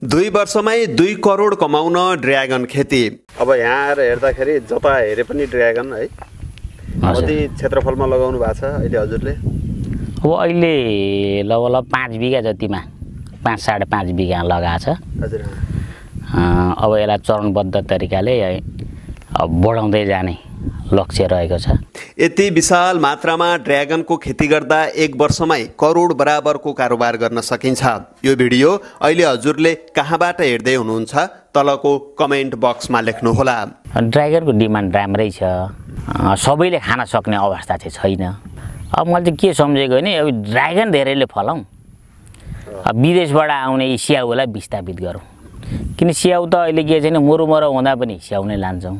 2 वर्षमै 2 करोड कमाउन ड्र्यागन खेती। अब यहाँ आएर हेर्दाखेरि जता हेरे पनि ड्र्यागन है। कति क्षेत्रफलमा लगाउनु भएको छ अहिले हजुरले? अब अहिले लगभग 5 बिघा जतिमा 5.5 बिघा लगाएको छ। हजुर। अब यसलाई चरणबद्ध तरिकाले बढाउँदै जाने लक्ष्य रहेको छ। यति विशाल मात्रामा ड्र्यागनको खेती गर्दा 1 वर्षमै करोड बराबरको कारोबार गर्न सकिन्छ। यो भिडियो अहिले हजुरले कहाँबाट हेर्दै हुनुहुन्छ तलको कमेन्ट बक्समा लेख्नुहोला। ड्र्यागनको डिमान्ड राम्रै छ, सबैले खान सक्ने अवस्था चाहिँ छैन। अब मैले चाहिँ के सम्झेको भने अब ड्र्यागन धेरैले फलाउँ, विदेशबाट आउने स्याउलाई विस्थापित गरौँ। किन स्याउ त अहिले के छैन, मरौ हुँदा पनि स्याउ नै लान्छौँ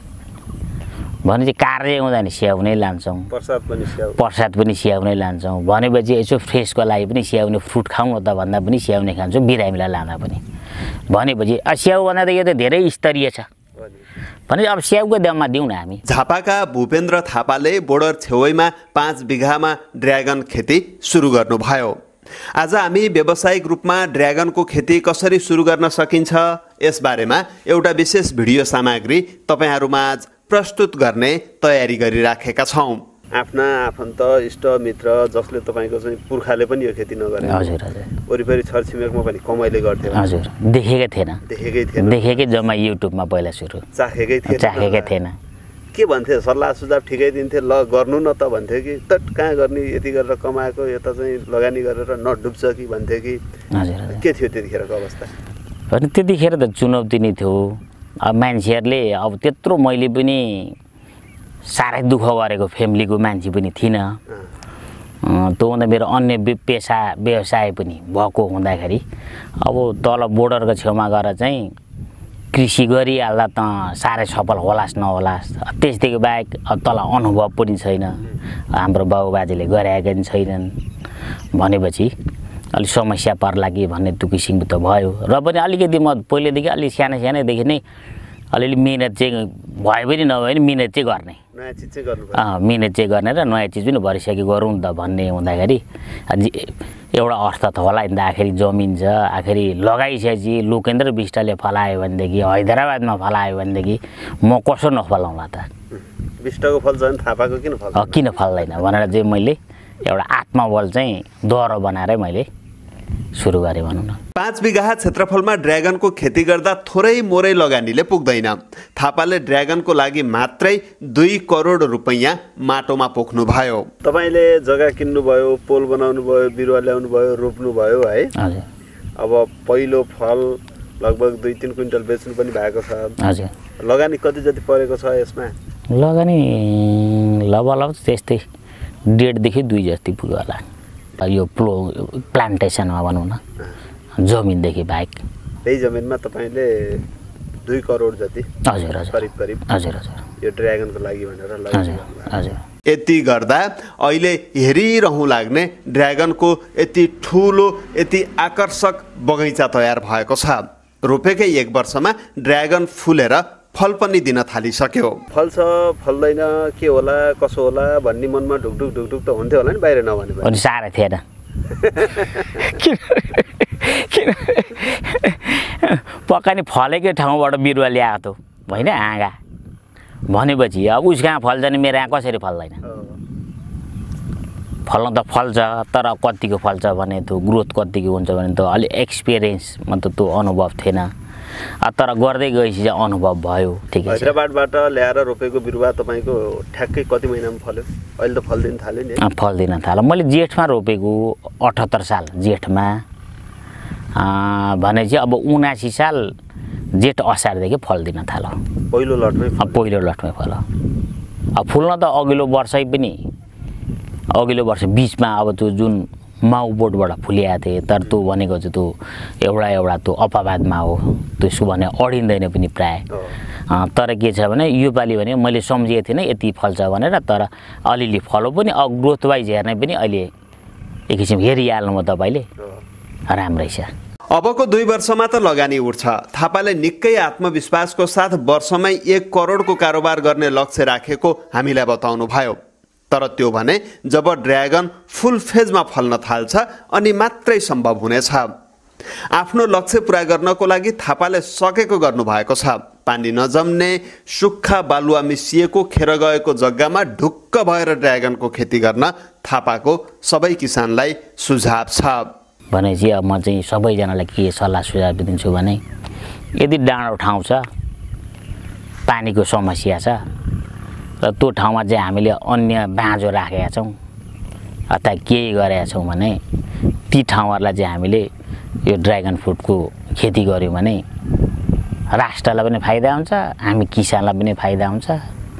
भने चाहिँ कार्य हुँदा नि स्याउ नै लान्छौँ, प्रसाद पनि स्याउ नै लान्छौँ। भनेपछि यसो फ्रेसको लागि पनि स्याउ नै फ्रुट खाउँ त भन्दा पनि स्याउ नै खान्छौँ, बिरामीलाई लाँदा पनि। भनेपछि स्याउ भन्दा त यो त धेरै स्तरीय छ भने अब स्याउको दाममा दिउँ न हामी। झापाका भूपेन्द्र थापाले बोर्डर छेउमा 5 बिघामा ड्र्यागन खेती सुरु गर्नुभयो। आज हामी व्यावसायिक रूपमा ड्र्यागनको खेती कसरी सुरु गर्न सकिन्छ यसबारेमा एउटा विशेष भिडियो सामग्री तपाईहरुमाझ प्रस्तुत गर्ने तयारी गरिराखेका छौं। आफ्ना आफन्त इष्ट मित्र जसले तपाईको चाहिँ पुर्खाले पनि यो खेती नगरे, हजुर हजुर, वरिपरि छरछिमेकमा पनि कमाइले गर्थे, हजुर, देखेकै थिएन जम्मा युट्युबमा पहिला सुरु चाखेकै थिएन। के भन्थे, सल्लाह सुझाव ठिकै दिन्थे, ल गर्नु न त भन्थे कि त कहाँ गर्ने, यति गरेर कमाएको यता चाहिँ लगानी गरेर नडुब्छ कि भन्थे कि? हजुर, के थियो त्यतिखेरको अवस्था? भने त्यतिखेर त चुनौती नै थियो। अब मान्छेहरूले अब त्यत्रो मैले पनि साह्रै दुःख गरेको फ्यामिलीको मान्छे पनि थिइनँ। त्यो हुँदा मेरो अन्य पेसा व्यवसाय पनि भएको हुँदाखेरि अब तल बोर्डरको छेउमा गएर चाहिँ कृषि गरिहाल्दा त साह्रै सफल होलास् नहोलास्, त्यसदेखि बाहेक तल अनुभव पनि छैन, हाम्रो बाबुबाजेले गरेका पनि छैनन्। भनेपछि अलिक समस्या पर्ला कि भन्ने त्यो किसिमको त भयो। र पनि अलिकति म पहिलेदेखि अलिक सानैदेखि नै अलिअलि मिहिनेत चाहिँ भए पनि नभए पनि मिहिनेत चाहिँ गर्ने, नयाँ चिज चाहिँ गर्नु, मिहिनेत चाहिँ गर्ने र नयाँ चिज पनि भरिसके गरौँ त भन्ने हुँदाखेरि एउटा अर्थ त होला नि त। आखिरी जमिन छ, आखिरी लगाइसकेपछि लोकेन्द्र विष्टले फलायो भनेदेखि, हैदराबादमा फलायो भनेदेखि म कसो नफलाउँला त? विष्टको फल्छ भने थापाको किन फल्दैन भनेर चाहिँ मैले एउटा आत्मबल चाहिँ दोहोरो बनाएर मैले सुरु गरेँ भनौँ न। 5 बिघा क्षेत्रफलमा ड्र्यागनको खेती गर्दा थोरै मोरै लगानीले पुग्दैन। थापाले ड्र्यागनको लागि मात्रै 2 करोड रुपैयाँ माटोमा पोख्नु भयो। तपाईले जग्गा किन्नु भयो, पोल बनाउनु भयो, बिरुवा ल्याउनु भयो, रोप्नु भयो है। हजुर। अब पहिलो फल लगभग 2-3 क्विन्टल बेच्नु पनि भएको छ। हजुर। लगानी कति जति परेको छ यसमा? लगानी लगभग त्यस्तै 1.5 देखि 2 जति पुग्यो होला यो प्लान्टेसनमा भनौँ न, जमिनदेखि बाहेक। त्यही जमिनमा तपाईले 2 करोड जति, हजुर हजुर, करिब हजुर हजुर, यो ड्र्यागनको लागि भनेर हजुर हजुर। यति गर्दा अहिले हेरिरहँ लाग्ने ड्र्यागनको यति ठुलो यति आकर्षक बगैँचा तयार भएको छ। रोपेकै 1 वर्षमा ड्र्यागन फुलेर फल पनि दिन थालिसक्यो। फल्छ फल्दैन के होला कसो होला भन्ने मनमा ढुकढुक त हुन्थ्यो होला नि, बाहिर नभने पनि साह्रै थिएन। पक्का नि फलेकै ठाउँबाट बिरुवा ल्याएको त होइन हाँगा भनेपछि अब उस कहाँ फल्छ नि, मेरो यहाँ कसरी फल्दैन? फल्न त फल्छ, तर कतिको फल्छ भने त्यो ग्रोथ कतिको हुन्छ भने त अलि एक्सपिरियन्स मतलब त्यो अनुभव थिएन, तर गर्दै गएपछि चाहिँ अनुभव भयो। ठिकै छ। हैदराबादबाट ल्याएर रोपेको बिरुवा तपाईको ठ्याक्कै कति महिनामा फल्यो? अहिले त फल्दिन थाल्यो नि। फल्दिन थाल्यो। मैले जेठमा रोपेको 78 साल जेठमा भने चाहिँ अब 79 साल जेठ असारदेखि फल्दिन थाल्यो। पहिलो लटमै फल्यो। अब फुल्न त अघिल्लो वर्ष बिचमा अब त्यो जुन माउ बोटबाट फुलिएको थिए, तर त्यो भनेको चाहिँ त्यो एउटा त्यो अपवादमा हो, त्यसको भने अडिँदैन पनि प्राय। तर के छ भने योपालि भने मैले सम्झेको थिइनँ यति फल्छ भनेर, तर अलिअलि फलो पनि ग्रोथ वाइज हेर्ने पनि अहिले एक किसिम हेरिहाल्नु तपाईँले राम्रै छ। अबको 2 वर्षमा त लगानी उठ्छ। थापाले निकै आत्मविश्वासको साथ वर्षमै 1 करोडको कारोबार गर्ने लक्ष्य राखेको हामीलाई बताउनु भयो। तर त्यो भने जब ड्र्यागन फुल फेजमा फल्न थाल्छ अनि मात्रै सम्भव हुनेछ। आफ्नो लक्ष्य पूरा गर्नको लागि थापाले सकेको गर्नुभएको छ। पानी नजम्ने सुक्खा बालुवा मिसिएको खेर गएको जग्गामा ढुक्क भएर ड्र्यागनको खेती गर्न थापाको सबै किसानलाई सुझाव छ। भनेपछि अब म चाहिँ सबैजनालाई के सल्लाह सुझाव दिन्छु भने यदि डाँडो ठाउँ छ, पानीको समस्या छ र त्यो ठाउँमा चाहिँ हामीले अन्य बाँझो राखेका छौँ अथवा केही गरेका छौँ भने ती ठाउँहरूलाई चाहिँ हामीले यो ड्र्यागन फ्रुटको खेती गऱ्यौँ भने राष्ट्रलाई पनि फाइदा हुन्छ, हामी किसानलाई पनि फाइदा हुन्छ।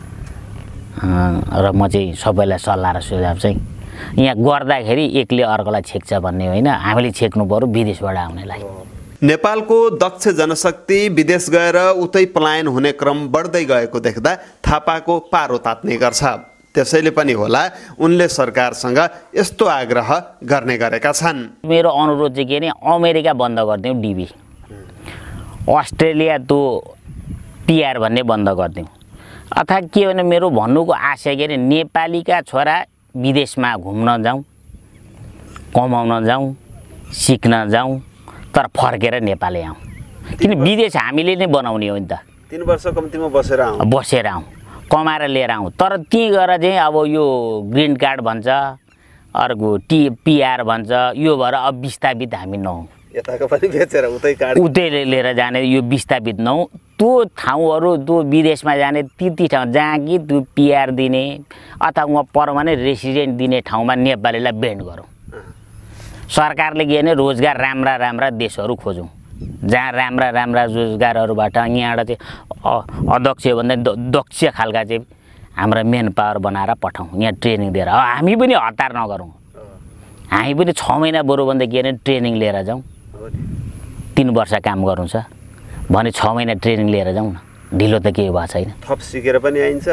र म चाहिँ सबैलाई सल्लाह र सुझाव चाहिँ यहाँ गर्दाखेरि एकले अर्कोलाई छेक्छ भन्ने होइन, हामीले छेक्नु पर्यो विदेशबाट आउनेलाई। नेपालको दक्ष जनशक्ति विदेश गएर उतै पलायन हुने क्रम बढ्दै गएको देख्दा थापाको पारो तात्ने गर्छ। त्यसैले पनि होला उनले सरकारसँग यस्तो आग्रह गर्ने गरेका छन्। मेरो अनुरोध चाहिँ के भने अमेरिका बन्द गरिदिउँ, डिबी अस्ट्रेलिया त्यो पिआर भन्ने बन्द गरिदिउँ, अथवा के भने मेरो भन्नुको आशय के भने नेपालीका छोरा विदेशमा घुम्न जाउँ, कमाउन जाउँ, सिक्न जाउँ, तर फर्केर नेपालै आउँ। किन विदेश हामीले नै बनाउने हो नि त। 3 वर्ष कम्तीमा बसेर आउँ, कमाएर लिएर आउँ। तर त्यहीँ गएर चाहिँ अब यो ग्रिन कार्ड भन्छ, अर्को पिआर भन्छ, यो भएर अब विस्थापित हामी नहौँ। यताको पनि बेचेर उतै लिएर जाने यो विस्थापित नहौँ। त्यो ठाउँहरू त्यो विदेशमा जाने ती ठाउँ जहाँ कि त्यो पिआर दिने अथवा उहाँ पर्मानेन्ट रेसिडेन्ट दिने ठाउँमा नेपालीलाई बेन्ड गरौँ। सरकारले के भने रोजगार राम्रा देशहरू खोजौँ जहाँ राम्रा रोजगारहरूबाट यहाँबाट चाहिँ अध्यक्ष भन्दा दक्ष खालका चाहिँ हाम्रा मेन पावर बनाएर पठाउँ, यहाँ ट्रेनिङ दिएर। हामी पनि हतार नगरौँ, हामी पनि 6 महिना बरुभन्दा के भने ट्रेनिङ लिएर जाउँ। 3 वर्ष काम गर्नु छ भने 6 महिना ट्रेनिङ लिएर जाउँ न, ढिलो त केही भएको छैन। थप सिकेर पनि आइन्छ,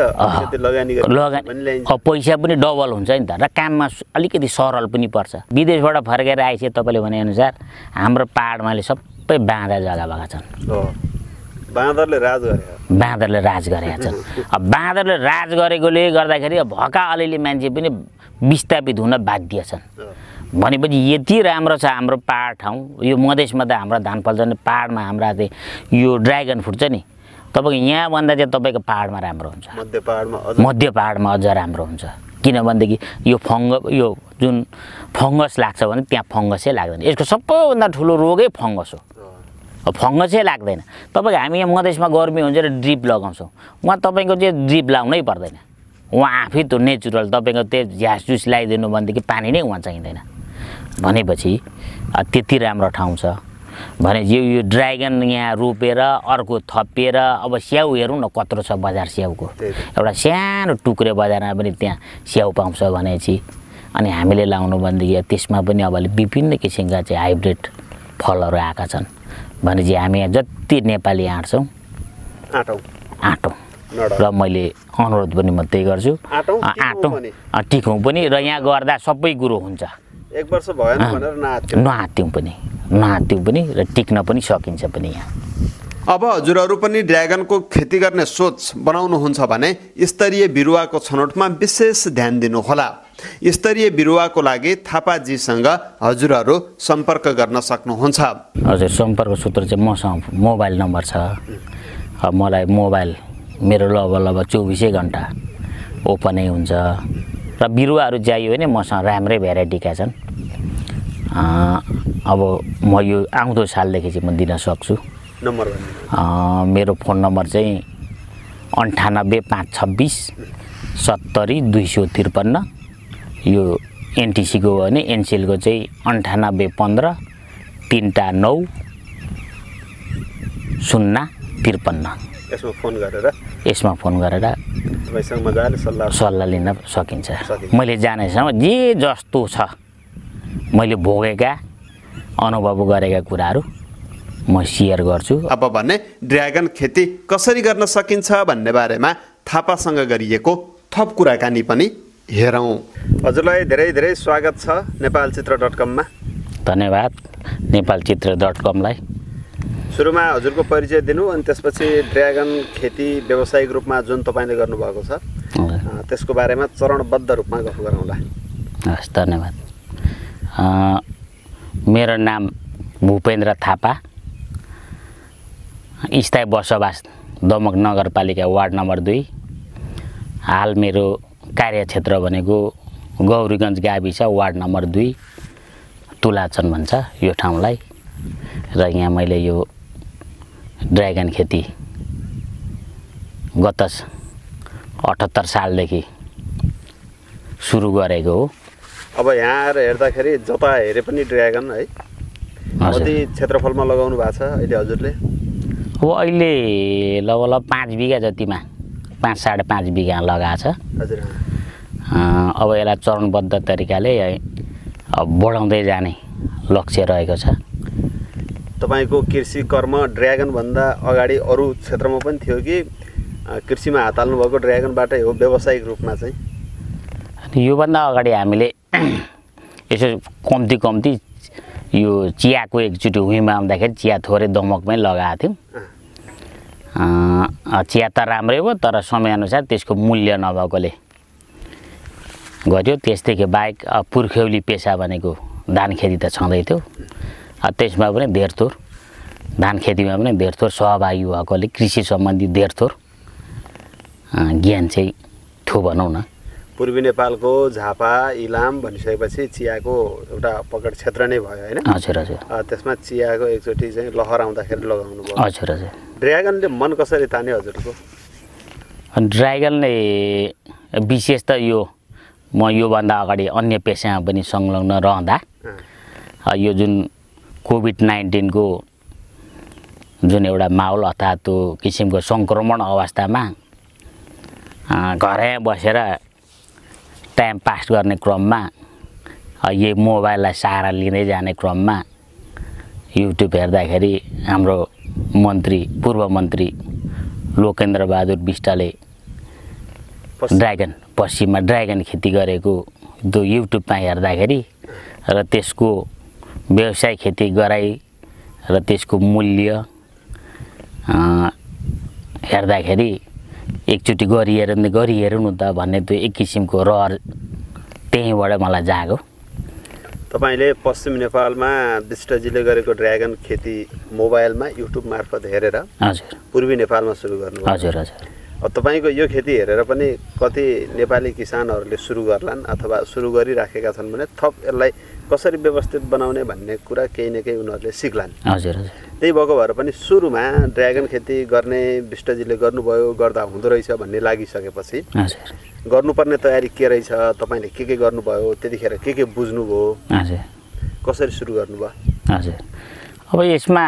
पैसा पनि डबल हुन्छ नि त, र काममा अलिकति सरल पनि पर्छ। विदेशबाट फर्केर आइसके तपाईँले भनेअनुसार हाम्रो पाहाडमा सबै बाँधा जग्गा भएका छन्। बाँदरले राज गरेका छन्। बाँदरले राज गरेकोले गर्दाखेरि भएका अलिअलि मान्छे पनि विस्थापित हुन बाध्य छन्। भनेपछि यति राम्रो छ हाम्रो पाहाड ठाउँ, यो मधेसमा त हाम्रो धान फल्छ नि, पाहाडमा हाम्रा चाहिँ यो ड्र्यागन फ्रुट छ नि, तपाईँको यहाँभन्दा चाहिँ तपाईँको पाहाडमा राम्रो हुन्छ, मध्य पाहाडमा अझ राम्रो हुन्छ। किनभनेदेखि यो जुन फङ्गस लाग्छ भने त्यहाँ फङ्गसै लाग्दैन। यसको सबैभन्दा ठुलो रोगै फङ्गस हो, फङ्गसै लाग्दैन। तपाईँको हामी यहाँ मधेसमा गर्मी हुन्छ र ड्रिप लगाउँछौँ, उहाँ तपाईँको चाहिँ ड्रिप लाउनै पर्दैन, उहाँ आफै त्यो नेचुरल तपाईँको त्यो झ्यास जुस लगाइदिनु भनेदेखि पानी नै उहाँ चाहिँदैन। भनेपछि त्यति राम्रो ठाउँ छ भने यो ड्र्यागन यहाँ रोपेर अर्को थपिएर अब स्याउ हेरौँ न कत्रो छ बजार स्याउको, एउटा सानो टुक्रे बजारमा पनि त्यहाँ स्याउ पाउँछ भनेपछि अनि हामीले लाउनु भनेदेखि त्यसमा पनि अब विभिन्न किसिमका चाहिँ हाइब्रिड फलहरू आएका छन् भनेपछि हामी यहाँ जति नेपाली आँट्छौँ आँटौँ र मैले अनुरोध पनि म त्यही गर्छु, आँटौँ टिकौँ पनि र यहाँ गर्दा सबै कुरो हुन्छ। 1 वर्ष भएन भनेर नआत्यौँ पनि र टिक्न पनि सकिन्छ पनि यहाँ। अब हजुरहरू पनि ड्र्यागनको खेती गर्ने सोच बनाउनुहुन्छ भने स्तरीय बिरुवाको छनौटमा विशेष ध्यान दिनुहोला। स्तरीय बिरुवाको लागि थापाजीसँग हजुरहरू सम्पर्क गर्न सक्नुहुन्छ। हजुर, सम्पर्क सूत्र चाहिँ मसँग मोबाइल नम्बर छ। मलाई मोबाइल मेरो लगभग 24 घन्टा ओपनै हुन्छ र बिरुवाहरू चाहियो भने मसँग राम्रै भेराइटीका छन्। अब म यो आउँदो सालदेखि चाहिँ म दिन सक्छु। नम्बर मेरो फोन नम्बर चाहिँ 98 526 70 253। यो एनटिसीको हो भने एनसिएलको चाहिँ 98 15 309 053। यसमा फोन गरेर तपाईँसँग मजाले सल्लाह लिन सकिन्छ। मैले जानेसम्म जे जस्तो छ मैले भोगेका अनुभव गरेका कुराहरू म सेयर गर्छु। अब भने ड्र्यागन खेती कसरी गर्न सकिन्छ भन्ने बारेमा थापासँग गरिएको थप कुराकानी पनि हेरौँ। हजुरलाई धेरै धेरै स्वागत छ nepalchitra.com मा। धन्यवाद nepalchitra.com लाई। सुरुमा हजुरको परिचय दिनु अनि त्यसपछि ड्र्यागन खेती व्यावसायिक रूपमा जुन तपाईँले गर्नुभएको छ त्यसको बारेमा चरणबद्ध रूपमा गफ गरौँला। हस्, धन्यवाद। मेरो नाम भूपेन्द्र थापा, स्थायी बसोबास दमक नगरपालिका वार्ड नम्बर 2। हाल मेरो कार्यक्षेत्र भनेको गौरीगञ्ज गाविस वार्ड नम्बर 2 तुलाचन भन्छ यो ठाउँलाई। र यहाँ मैले यो ड्र्यागन खेती गत 78 सालदेखि सुरु गरेको हो। अब यहाँ आएर हेर्दाखेरि जता हेरे पनि ड्र्यागन है। कति क्षेत्रफलमा लगाउनु भएको छ अहिले हजुरले? अब अहिले लगभग 5 बिघा जतिमा 5.5 बिघा लगाएको छ। हजुर। अब यसलाई चरणबद्ध तरिकाले अब बढाउँदै जाने लक्ष्य रहेको छ। तपाईको कृषि कर्म ड्र्यागन भन्दा अगाडि अरू क्षेत्रमा पनि थियो कि कृषिमा हात हाल्नु भएको ड्र्यागनबाटै हो व्यावसायिक रूपमा चाहिँ? योभन्दा अगाडि हामीले यसो कम्ती यो चियाको एकचोटि हुइमा आउँदाखेरि चिया थोरै दमकमै लगाएको थियौँ। चिया त राम्रै हो तर समयअनुसार त्यसको मूल्य नभएकोले गर्यो। त्यसदेखि बाहेक पुर्ख्यौली पेसा भनेको धान खेती त छँदै थियो। त्यसमा पनि धेरथोर धान खेतीमा पनि धेरथोर सहभागी भएकोले कृषि सम्बन्धी धेरथोर ज्ञान चाहिँ थियो भनौँ न। पूर्वी नेपालको झापा इलाम भनिसकेपछि चियाको एउटा पकड क्षेत्र नै भयो हैन? हजुर हजुर। त्यसमा चियाको एकचोटि चाहिँ लहर आउँदाखेरि लगाउनु भयो। हजुर हजुर। ड्र्यागनले मन कसरी तान्यो हजुरको? ड्र्यागनले विशेष त म योभन्दा अगाडि अन्य पेसामा पनि संलग्न रहँदा यो जुन कोभिड-19 को जुन एउटा माहौल अर्थात् त्यो किसिमको सङ्क्रमण अवस्थामा घरै बसेर टाइम पास गर्ने क्रममा यही मोबाइललाई सहारा लिँदै जाने क्रममा युट्युब हेर्दाखेरि हाम्रो पूर्व मन्त्री लोकेन्द्र बहादुर बिष्टले पश्चिममा ड्र्यागन खेती गरेको त्यो युट्युबमा हेर्दाखेरि र त्यसको व्यवसाय खेती गराइ र त्यसको मूल्य हेर्दाखेरि एकचोटि गरिहेरौँ त भन्ने त्यो एक किसिमको रहर त्यहीँबाट मलाई जाग्यो। तपाईले पश्चिम नेपालमा बिष्टजीले गरेको ड्र्यागन खेती मोबाइलमा युट्युब मार्फत हेरेर हजुर पूर्वी नेपालमा सुरु गर्नुभयो। हजुर हजुर। तपाईको यो खेती हेरेर पनि कति नेपाली किसानहरूले सुरु गर्लान् अथवा सुरु गरिराखेका छन् भने थप यसलाई कसरी व्यवस्थित बनाउने भन्ने कुरा केही न केही उनीहरूले सिक्लान्। हजुर हजुर। त्यही भएको भएर पनि सुरुमा ड्र्यागन खेती गर्ने बिष्टजीले गर्नुभयो गर्दा हुँदो रहेछ भन्ने लागिसकेपछि हजुर गर्नुपर्ने तयारी के रहेछ, तपाईले के गर्नुभयो, त्यतिखेर के बुझ्नुभयो, हजुर कसरी सुरु गर्नुभयो? हजुर। अब यसमा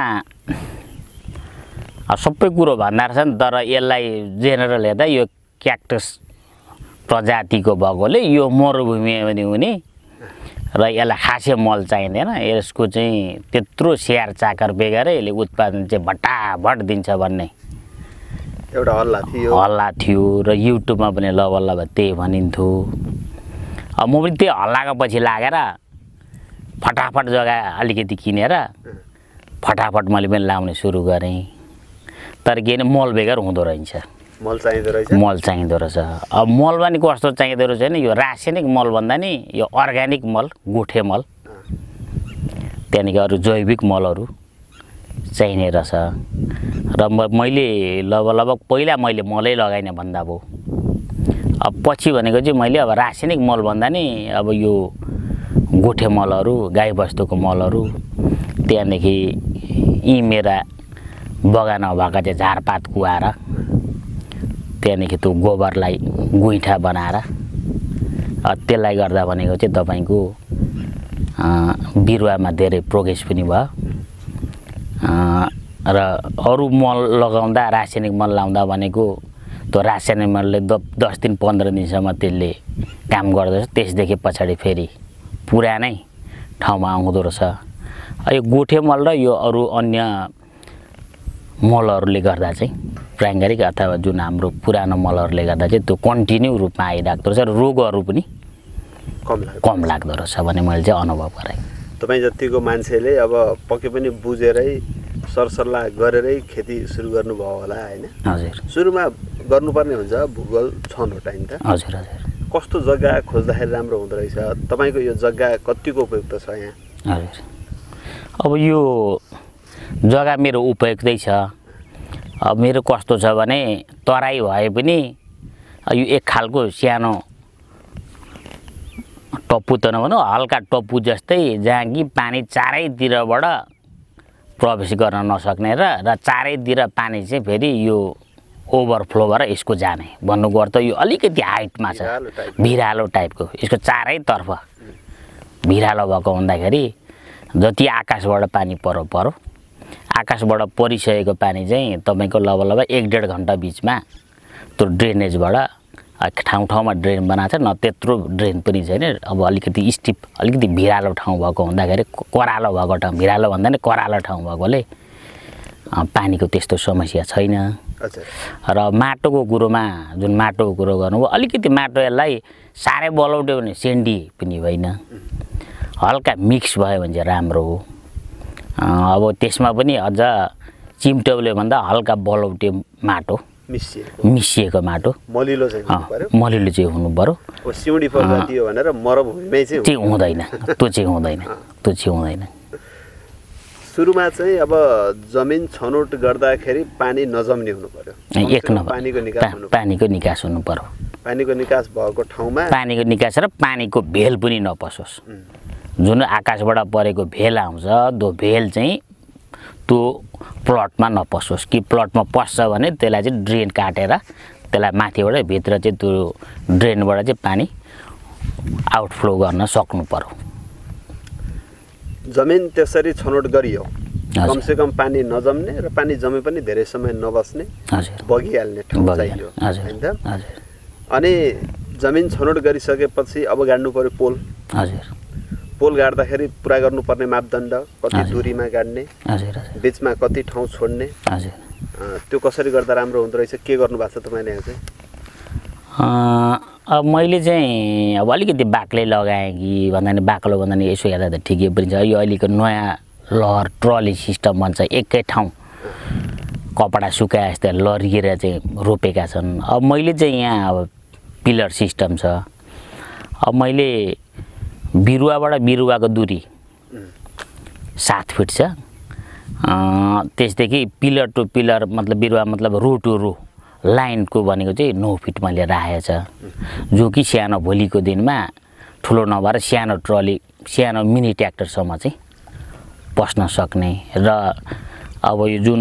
सबै कुरो भन्दा रहेछ नि, तर यसलाई जेनरल हेर्दा यो क्याक्टस प्रजातिको भएकोले यो मरुभूमिमा पनि हुने र यसलाई खासै मल चाहिँदैन। यसको चाहिँ त्यत्रो स्याहार चाकर बेगर यसले उत्पादन चाहिँ भट्टाभट दिन्छ भन्ने एउटा हल्ला थियो र युट्युबमा पनि लबल्लब त्यही भनिन्थ्यो। म पनि त्यही हल्लाको पछि लागेर फटाफट जग्गा अलिकति किनेर फटाफट मैले पनि लाउने सुरु गरेँ। तर किन मल बेगर हुँदो रहेछ, मल चाहिँदो रहेछ। अब मल पनि कस्तो चाहिँदो रहेछ भने यो रासायनिक मल भन्दा नि यो अर्ग्यानिक मल, गोठे मल, त्यहाँदेखि अरू जैविक मलहरू चाहिने रहेछ। र मैले लगभग पहिला मैले मलै लगाइनँ भन्दा भयो। अब पछि भनेको चाहिँ मैले अब रासायनिक मल भन्दा नि अब यो गोठे मलहरू, गाईबस्तुको मलहरू, त्यहाँदेखि यी मेरा बगानमा भएका चाहिँ झारपात कुहाएर त्यहाँदेखि त्यो गोबरलाई गुइठा बनाएर त्यसलाई गर्दा भनेको चाहिँ तपाईँको बिरुवामा धेरै प्रोग्रेस पनि भयो। र अरू मल लगाउँदा रासायनिक मल लाउँदा भनेको त्यो रासायनिक मलले 10 दिन 15 दिनसम्म त्यसले काम गर्दछ, त्यसदेखि पछाडि फेरि पुरानै ठाउँमा आउँदो रहेछ। यो गोठे मल र यो अरू अन्य मलहरूले गर्दा चाहिँ प्राङ्गारिक अथवा जुन हाम्रो पुरानो मलहरूले गर्दा चाहिँ त्यो कन्टिन्यू रूपमा आइराख्दो रहेछ र रोगहरू पनि कम लाग्दो रहेछ भन्ने मैले चाहिँ अनुभव गरेँ। तपाईँ जतिको मान्छेले अब पक्कै पनि बुझेरै सरसल्लाह गरेरै खेती सुरु गर्नुभयो होला हैन? हजुर। सुरुमा गर्नुपर्ने हुन्छ भूगोल छनौट हैन त? हजुर हजुर। कस्तो जग्गा खोज्दाखेरि राम्रो हुँदो रहेछ? तपाईँको यो जग्गा कतिको उपयुक्त छ यहाँ? हजुर। अब यो जग्गा मेरो उपयुक्तै छ। अब मेरो कस्तो छ भने तराई भए पनि यो एक खालको सानो टप्पु त नभनौँ, हल्का टप्पु जस्तै, जहाँ कि पानी चारैतिरबाट प्रवेश गर्न नसक्ने र चारैतिर पानी चाहिँ फेरि यो ओभरफ्लो भएर यसको जाने भन्नुको अर्थ यो अलिकति हाइटमा छ, भिरालो टाइपको। यसको चारैतर्फ भिरालो भएको हुँदाखेरि जति आकाशबाट पानी परो आकाशबाट परिसकेको पानी चाहिँ तपाईँको लगभग 1-1.5 घन्टा बिचमा त्यो ड्रेनेजबाट ठाउँ ड्रेन बनाएको छ, न त्यत्रो ड्रेन पनि छैन। अब अलिकति स्टिप, अलिकति भिरालो ठाउँ भएको हुँदाखेरि, करालो भएको ठाउँ, भिरालो भन्दा नि करालो ठाउँ भएकोले पानीको त्यस्तो समस्या छैन। र माटोको कुरोमा, जुन माटोको कुरो गर्नुभयो, अलिकति माटो यसलाई साह्रै बलौट्यो भने सेन्डी पनि होइन, हल्का मिक्स भयो भने चाहिँ राम्रो हो। अब त्यसमा पनि अझ चिम्टोले भन्दा हल्का बलौटे माटो, मिसिएको माटो, मलिलो चाहिँ हुनु पर्यो। सिउँडी प्रजाति हो भनेर मरुभूमिमै चाहिँ हुँदैन, त्यो चाहिँ हुँदैन। सुरुमा चाहिँ अब जमिन छनौट गर्दाखेरि पानी नजम्ने हुनु पर्यो, एक नम्बर पानीको निकास हुनु पर्यो। पानीको निकास भएको ठाउँमा पानीको निकास र पानीको भेल पनि नपसोस्। जुन आकाशबाट परेको भेल आउँछ, त्यो भेल चाहिँ त्यो प्लटमा नपसोस्, कि प्लटमा पस्छ भने त्यसलाई चाहिँ ड्रेन काटेर त्यसलाई माथिबाट भित्र चाहिँ त्यो ड्रेनबाट चाहिँ पानी आउटफ्लो गर्न सक्नु पर्यो। जमिन त्यसरी छनौट गरियो, कमसेकम पानी नजम्ने र पानी जमे पनि धेरै समय नबस्ने, बगिहाल्ने ठाउँ चाहियो हैन त। अनि जमिन छनौट गरिसकेपछि अब गाड्नु पर्यो पोल। पोल गाड्दाखेरि पुरा गर्नुपर्ने मापदण्ड, कति दूरीमा गाड्ने, बिचमा कति ठाउँ छोड्ने, त्यो कसरी गर्दा राम्रो हुँदो रहेछ, के गर्नु भएको छ तपाईँले यहाँ चाहिँ? अब मैले चाहिँ अब अलिकति बाक्लै लगाएँ कि भन्दा नि, बाक्लो भन्दा नि यसो हेर्दा त ठिकै पनि छ। यो अहिलेको नयाँ लहर ट्रली सिस्टम भन्छ, एकै ठाउँ कपडा सुकाए जस्तै लरिएर चाहिँ रोपेका छन्। अब मैले चाहिँ यहाँ अब पिलर सिस्टम छ। अब मैले बिरुवाबाट बिरुवाको दूरी 7 फिट छ, त्यसदेखि पिलर टु पिलर मतलब बिरुवा मतलब रो टु रो लाइनको भनेको चाहिँ 9 फिट मैले राखेको छ, जो कि सानो भोलिको दिनमा ठुलो नभएर सानो ट्रली, सानो मिनी ट्र्याक्टरसम्म चाहिँ पस्न सक्ने। र अब यो जुन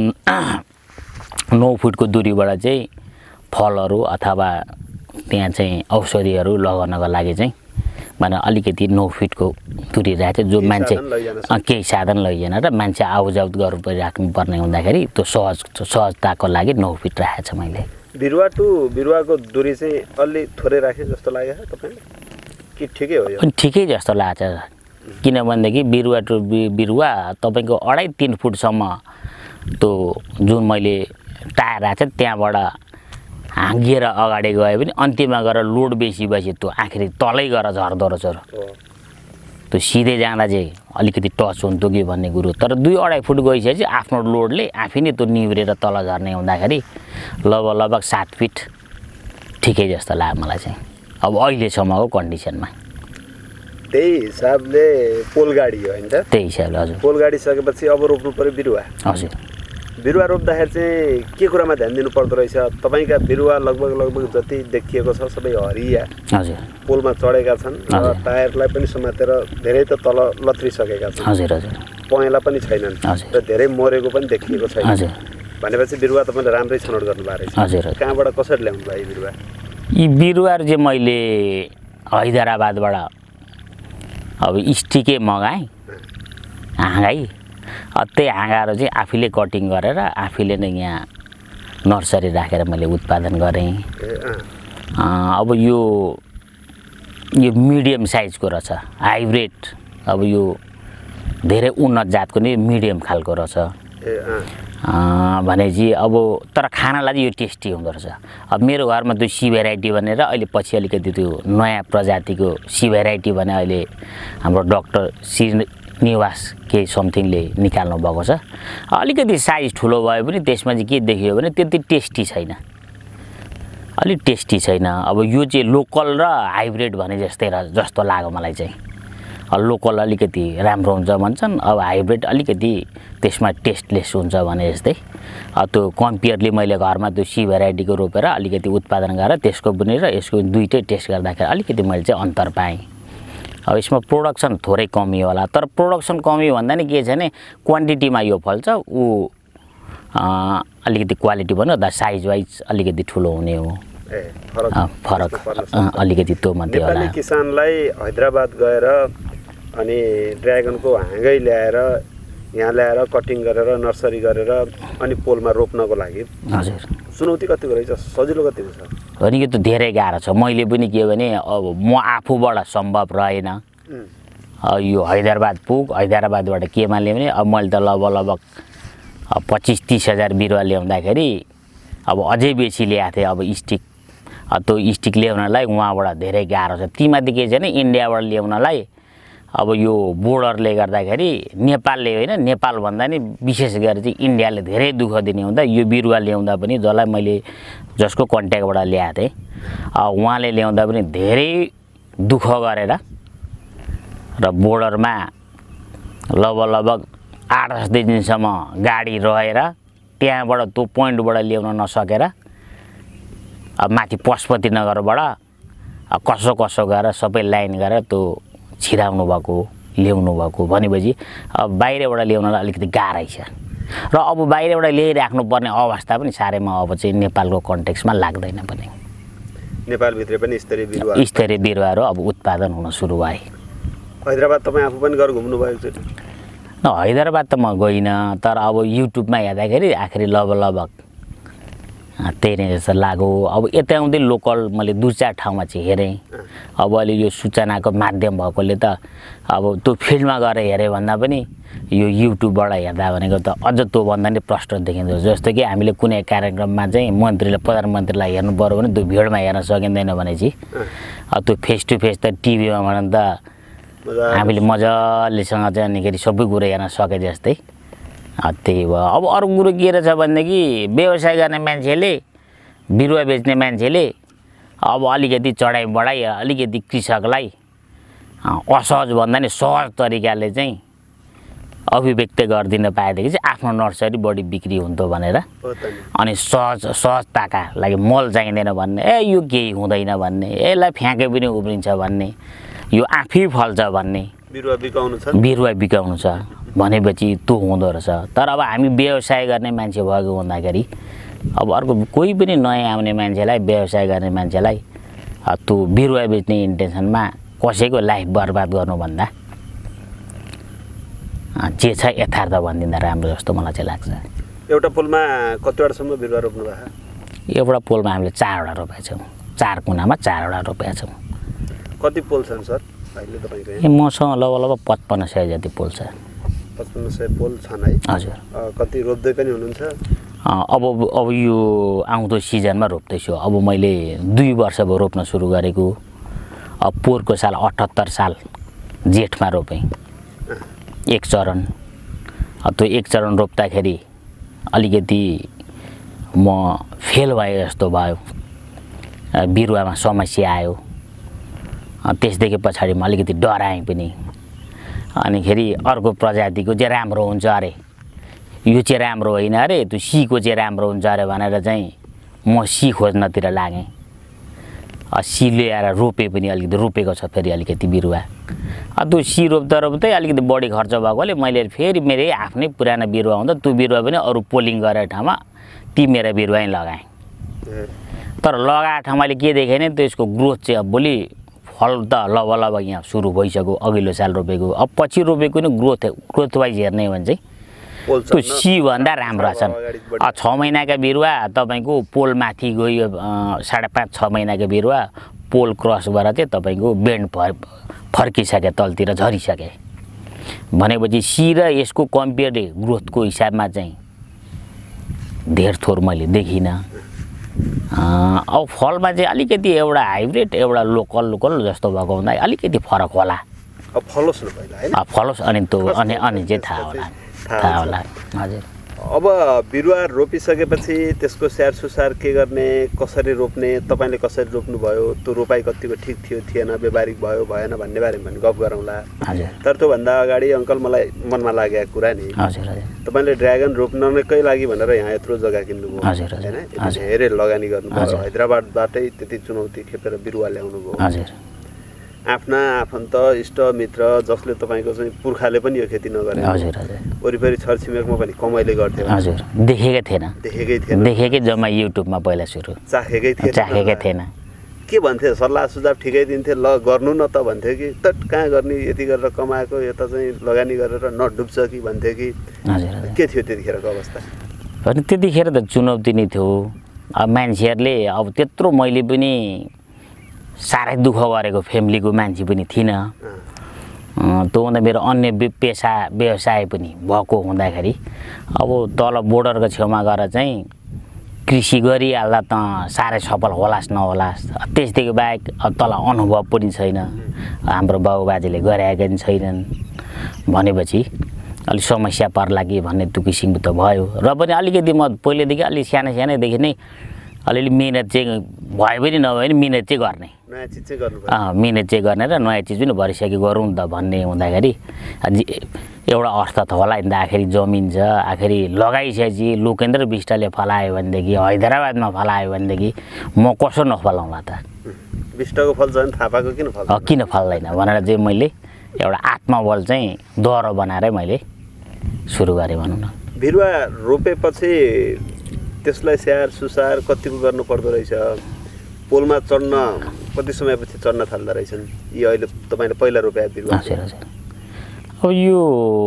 9 फिटको दूरीबाट चाहिँ फलहरू अथवा त्यहाँ चाहिँ औषधिहरू लगाउनको लागि चाहिँ भने अलिकति 9 फिटको दूरी राखेको, जो मान्छे केही साधन लैजान र मान्छे आउजाउट गर्नु परिराख्नुपर्ने हुँदाखेरि त्यो सहजताको लागि 9 फिट राखेको छ मैले। बिरुवा टु बिरुवाको दूरी चाहिँ अलि थोरै राखे जस्तो लाग्यो तपाईँले कि ठिकै हो? यो ठिकै जस्तो लाग्छ, किनभनेदेखि बिरुवा टु बिरुवा तपाईँको 2.5-3 फुटसम्म त्यो जुन मैले टायर राखेको छ त्यहाँबाट हाँगिएर अगाडि गयो भने अन्तिममा गएर लोड बेसी भएपछि त्यो आखिरी तलै गएर झर्दो रहेछ। त्यो सिधै जाँदा चाहिँ अलिकति टच हुन्थ्यो कि भन्ने कुरो, तर 2-2.5 फुट गइसकेपछि आफ्नो लोडले आफै नै त्यो निहुरेर तल झर्ने हुँदाखेरि लगभग 7 फिट ठिकै जस्तो लाग्यो मलाई चाहिँ अब अहिलेसम्मको कन्डिसनमा। त्यही हिसाबले पोल गाडियो हैन त? त्यही हिसाबले हजुर। पोल गाडिसकेपछि अब रोप्नु पर्यो बिरुवा। हजुर। बिरुवा रोप्दाखेरि चाहिँ के कुरामा ध्यान दिनु पर्दो रहेछ? तपाईँका बिरुवा लगभग जति देखिएको छ सबै हरिया हजुर पोलमा चढेका छन् र टायरलाई पनि समातेर धेरै त तल लत्रिसकेका छन्। हजुर हजुर। पहेँला पनि छैनन् र धेरै मरेको पनि देखिएको छैन। हजुर। भनेपछि बिरुवा तपाईँले राम्रै छनौट गर्नुभएको रहेछ। हजुर। कहाँबाट कसरी ल्याउनु भयो यी बिरुवा? यी बिरुवाहरू चाहिँ मैले हैदराबादबाट अब स्टिकै मगाएँ, हाँगाई। त्यही हाँगाहरू चाहिँ आफैले कटिङ गरेर आफैले नै यहाँ नर्सरी राखेर मैले उत्पादन गरेँ। अब यो मिडियम साइजको रहेछ, हाइब्रिड। अब यो धेरै उन्नत जातको नै मिडियम खालको रहेछ भनेपछि अब तर खानालाई यो टेस्टी हुँदो रहेछ। अब मेरो घरमा त्यो सी भेराइटी भनेर अहिले पछि अलिकति त्यो नयाँ प्रजातिको सी भेराइटी भने अहिले हाम्रो डाक्टर श्रीनिवास केही समथिङले निकाल्नु भएको छ। अलिकति साइज ठुलो भए पनि त्यसमा चाहिँ के देखियो भने त्यति टेस्टी छैन, अलिक टेस्टी छैन। अब यो चाहिँ लोकल र हाइब्रिड भने जस्तै जस्तो लाग्यो मलाई चाहिँ। लोकल अलिकति राम्रो हुन्छ भन्छन्। अब हाइब्रिड अलिकति त्यसमा टेस्टलेस हुन्छ भने जस्तै त्यो कम्पेयरली मैले घरमा त्यो सी भेराइटीको रोपेर अलिकति उत्पादन गरेर त्यसको पनि र यसको दुईटै टेस्ट गर्दाखेरि अलिकति मैले चाहिँ अन्तर पाएँ। अब यसमा प्रोडक्सन थोरै कमी होला, तर प्रोडक्सन कमी भन्दा नि के छ भने क्वान्टिटीमा यो फल्छ, ऊ अलिकति क्वालिटी भन्नु अथवा साइज वाइज अलिकति ठुलो हुने हो। फरक अलिकति त्यो मात्रै होला। नेपाली किसानलाई हैदराबाद गएर अनि ड्र्यागनको हाँगै ल्याएर यहाँ ल्याएर कटिङ गरेर नर्सरी गरेर अनि पोलमा रोप्नको लागि हजुर चुनौती कतिको रहेछ, सजिलो कतिको छ? अनि यो त धेरै गाह्रो छ। मैले पनि के भने अब म आफूबाट सम्भव रहेन यो हैदराबाद हैदराबादबाट केमा ल्याउने। अब मैले त लगभग 25-30 हजार बिरुवा ल्याउँदाखेरि अब अझै बेसी ल्याएको थिएँ। अब स्टिक त्यो स्टिक ल्याउनलाई उहाँबाट धेरै गाह्रो छ। तीमाथि के छ भने इन्डियाबाट ल्याउनलाई अब यो बोर्डरले गर्दाखेरि नेपालले होइन, नेपाल भन्दा नि विशेष गरेर चाहिँ इन्डियाले धेरै दुःख दिने हुँदा यो बिरुवा ल्याउँदा पनि जसलाई मैले जसको कन्ट्याक्टबाट ल्याएको थिएँ उहाँले ल्याउँदा पनि धेरै दुःख गरेर र बोर्डरमा लगभग 8-10 दिनसम्म गाडी रहेर त्यहाँबाट त्यो पोइन्टबाट ल्याउन नसकेर अब माथि पशुपतिनगरबाट कसो गरेर सबै लाइन गरेर त्यो छिराउनु भएको ल्याउनु भएको भनेपछि अब बाहिरबाट ल्याउनलाई अलिकति गाह्रै छ। र अब बाहिरबाट ल्याइराख्नु पर्ने अवस्था पनि साह्रैमा अब चाहिँ नेपालको कन्टेक्स्टमा लाग्दैन पनि। नेपालभित्र पनि स्तरीय बिरुवाहरू अब उत्पादन हुन सुरु भए। हैदराबाद तपाईँ आफू पनि गएर घुम्नुभएको छ? हैदराबाद त म गइनँ, तर अब युट्युबमा हेर्दाखेरि आखिरी लगभग त्यही नै जस्तो लाग्यो। अब यता आउँदै लोकल मैले 2-4 ठाउँमा चाहिँ हेरेँ। अब अहिले यो सूचनाको माध्यम भएकोले त अब त्यो फिल्डमा गएर हेऱ्यो भन्दा पनि यो युट्युबबाट हेर्दा भनेको त अझ त्योभन्दा नि प्रष्ट देखिन्छ। जस्तो कि हामीले कुनै कार्यक्रममा चाहिँ मन्त्रीले प्रधानमन्त्रीलाई हेर्नु पऱ्यो भने त्यो भिडमा हेर्न सकिँदैन भनेपछि त्यो फेस टु फेस त टिभीमा भने त हामीले मजालेसँग चाहिँ अनिखेरि सबै कुरो हेर्न सके जस्तै त्यही भयो। अब अरू कुरो के रहेछ भनेदेखि व्यवसाय गर्ने मान्छेले बिरुवा बेच्ने मान्छेले अब अलिकति चढाइ बढाइ अलिकति कृषकलाई असहज भन्दा नि सहज तरिकाले चाहिँ अभिव्यक्त गरिदिन पाएदेखि चाहिँ आफ्नो नर्सरी बढी बिक्री हुन्थ्यो भनेर अनि सहजताका लागि मल चाहिँदैन भन्ने, यो केही हुँदैन भन्ने, यसलाई फ्याँके पनि उब्रिन्छ भन्ने, यो आफै फल्छ भन्ने, बिरुवा बिकाउनु छ भनेपछि त्यो हुँदो रहेछ। तर अब हामी व्यवसाय गर्ने मान्छे भएको हुँदाखेरि अब अर्को कोही पनि नयाँ आउने मान्छेलाई व्यवसाय गर्ने मान्छेलाई त्यो बिरुवा बेच्ने इन्टेन्सनमा कसैको लाइफ बर्बाद गर्नुभन्दा जे छ यथार्थ भनिदिँदा राम्रो जस्तो मलाई चाहिँ लाग्छ। एउटा पोलमा कतिवटासम्म बिरुवा रोप्नु भएको? एउटा पोलमा हामीले 4वटा रोपेका छौँ। 4 कुनामा 4वटा रोपेका छौँ। कति पोल छन् सर अहिले तपाईँको? मसँग लगभग 5500 जति पोल छ। 5500 पोल छन् है? हजुर। कति रोप्दै पनि हुनुहुन्छ? अब यो आउँदो सिजनमा रोप्दैछु। अब मैले 2 वर्ष भयो रोप्न सुरु गरेको। अब पोहोरको साल 78 साल जेठमा रोपेँ 1 चरण। त्यो 1 चरण रोप्दाखेरि अलिकति म फेल भए जस्तो भयो, बिरुवामा समस्या आयो। त्यसदेखि पछाडि म अलिकति डराएँ पनि। अनिखेरि अर्को प्रजातिको चाहिँ राम्रो हुन्छ अरे, यो चाहिँ राम्रो होइन अरे, त्यो सीको चाहिँ राम्रो हुन्छ अरे भनेर चाहिँ म सी खोज्नतिर लागेँ। सी ल्याएर रोपे पनि अलिकति रोपेको छ फेरि अलिकति बिरुवा। त्यो सी रोप्दै अलिकति बढी खर्च भएकोले मैले फेरि मेरै आफ्नै पुरानो बिरुवा हुँदा त्यो बिरुवा पनि अरू पोलिङ गरेर ठाउँमा ती मेरा बिरुवा लगाएँ। तर लगाएको ठाउँमा मैले के देखेँ भने त्यसको ग्रोथ चाहिँ अब भोलि फल त लगभग यहाँ सुरु भइसक्यो। अघिल्लो साल रोपेको अब पछि रोपेको नि ग्रोथ वाइज हेर्ने हो भने चाहिँ त्यो सी भन्दा राम्रो छन्। 6 महिनाका बिरुवा तपाईँको पोल माथि गयो, 5.5-6 महिनाको बिरुवा पोल क्रस भएर चाहिँ तपाईँको बेन्ड फर्किसके, तलतिर झरिसके भनेपछि सी र यसको कम्पेयर ग्रोथको हिसाबमा चाहिँ धेर थोर मैले देखिनँ। अब फलमा चाहिँ अलिकति एउटा हाइब्रिड एउटा लोकल जस्तो भएको हुँदा अलिकति फरक होला। फलोस् न पहिला हैन? फलोस् अनि त्यो अनि चाहिँ थाहा होला। हजुर। अब बिरुवा रोपिसकेपछि त्यसको स्याहार सुसार के गर्ने, कसरी रोप्ने, तपाईँले कसरी रोप्नुभयो, त्यो रोपाइ कतिको ठिक थियो थिएन, व्यावहारिक भयो भएन भन्ने बारेमा पनि गफ गरौँला। तर त्योभन्दा अगाडि अङ्कल मलाई मनमा लागेको कुरा नि, तपाईँले ड्र्यागन रोप्नकै लागि भनेर यहाँ यत्रो जग्गा किन्नुभयो होइन, धेरै लगानी गर्नुभयो, हैदराबादबाटै त्यति चुनौती खेपेर बिरुवा ल्याउनुभयो, आफ्ना आफन्त इष्टमित्र जसले तपाईँको चाहिँ पुर्खाले पनि यो खेती नगरे, वरिपरि छरछिमेकमा पनि कमाइले गर्थ्यो, देखेकै थिएन जम्मा युट्युबमा पहिला सुरु चाखेकै थिएन। के भन्थे, सल्लाह सुझाव ठिकै दिन्थे, ल गर्नु न त भन्थे कि त कहाँ गर्ने, यति गरेर कमाएको यता चाहिँ लगानी गरेर नडुब्छ कि भन्थे कि के थियो त्यतिखेरको अवस्था? अनि त्यतिखेर त चुनौती नै थियो। अब मान्छेहरूले अब त्यत्रो मैले पनि साह्रै दुःख गरेको फ्यामिलीको मान्छे पनि थिइनँ। त्यो हुँदा मेरो अन्य पेसा व्यवसाय पनि भएको हुँदाखेरि अब तल बोर्डरको छेउमा गएर चाहिँ कृषि गरिहाल्दा त साह्रै सफल होलास् नहोलास्, त्यसदेखि बाहेक अब तल अनुभव पनि छैन, हाम्रो बाबुबाजेले गराएका पनि छैनन् भनेपछि अलिक समस्या पर्ला कि भन्ने त्यो किसिमको त भयो। र पनि अलिकति म पहिलेदेखि अलिक सानैदेखि नै अलिअलि मिहिनेत चाहिँ भए पनि नभए पनि मिहिनेत चाहिँ गर्ने, मिहिनेत चाहिँ गर्ने र नयाँ चिज पनि भरिसके गरौँ त भन्ने हुँदाखेरि एउटा अर्थ त होला नि त। आखिरी जमिन छ, आखिरी लगाइसकेपछि लोकेन्द्र बिष्टले फलायो भनेदेखि, हैदराबादमा फलायो भनेदेखि म कसो नफलाउँला त? बिष्टको फल झन् थापाको किन फल्दैन भनेर चाहिँ मैले एउटा आत्मबल चाहिँ दोहोरो बनाएरै मैले सुरु गरेँ भनौँ न। बिरुवा रोपेपछि त्यसलाई स्याहार सुसार कतिको गर्नु पर्दो रहेछ? पोलमा चढ्न कति समयपछि चढ्न थाल्दो रहेछन् यो अहिले तपाईँले पहिला रोपे बिरुवा? अब यो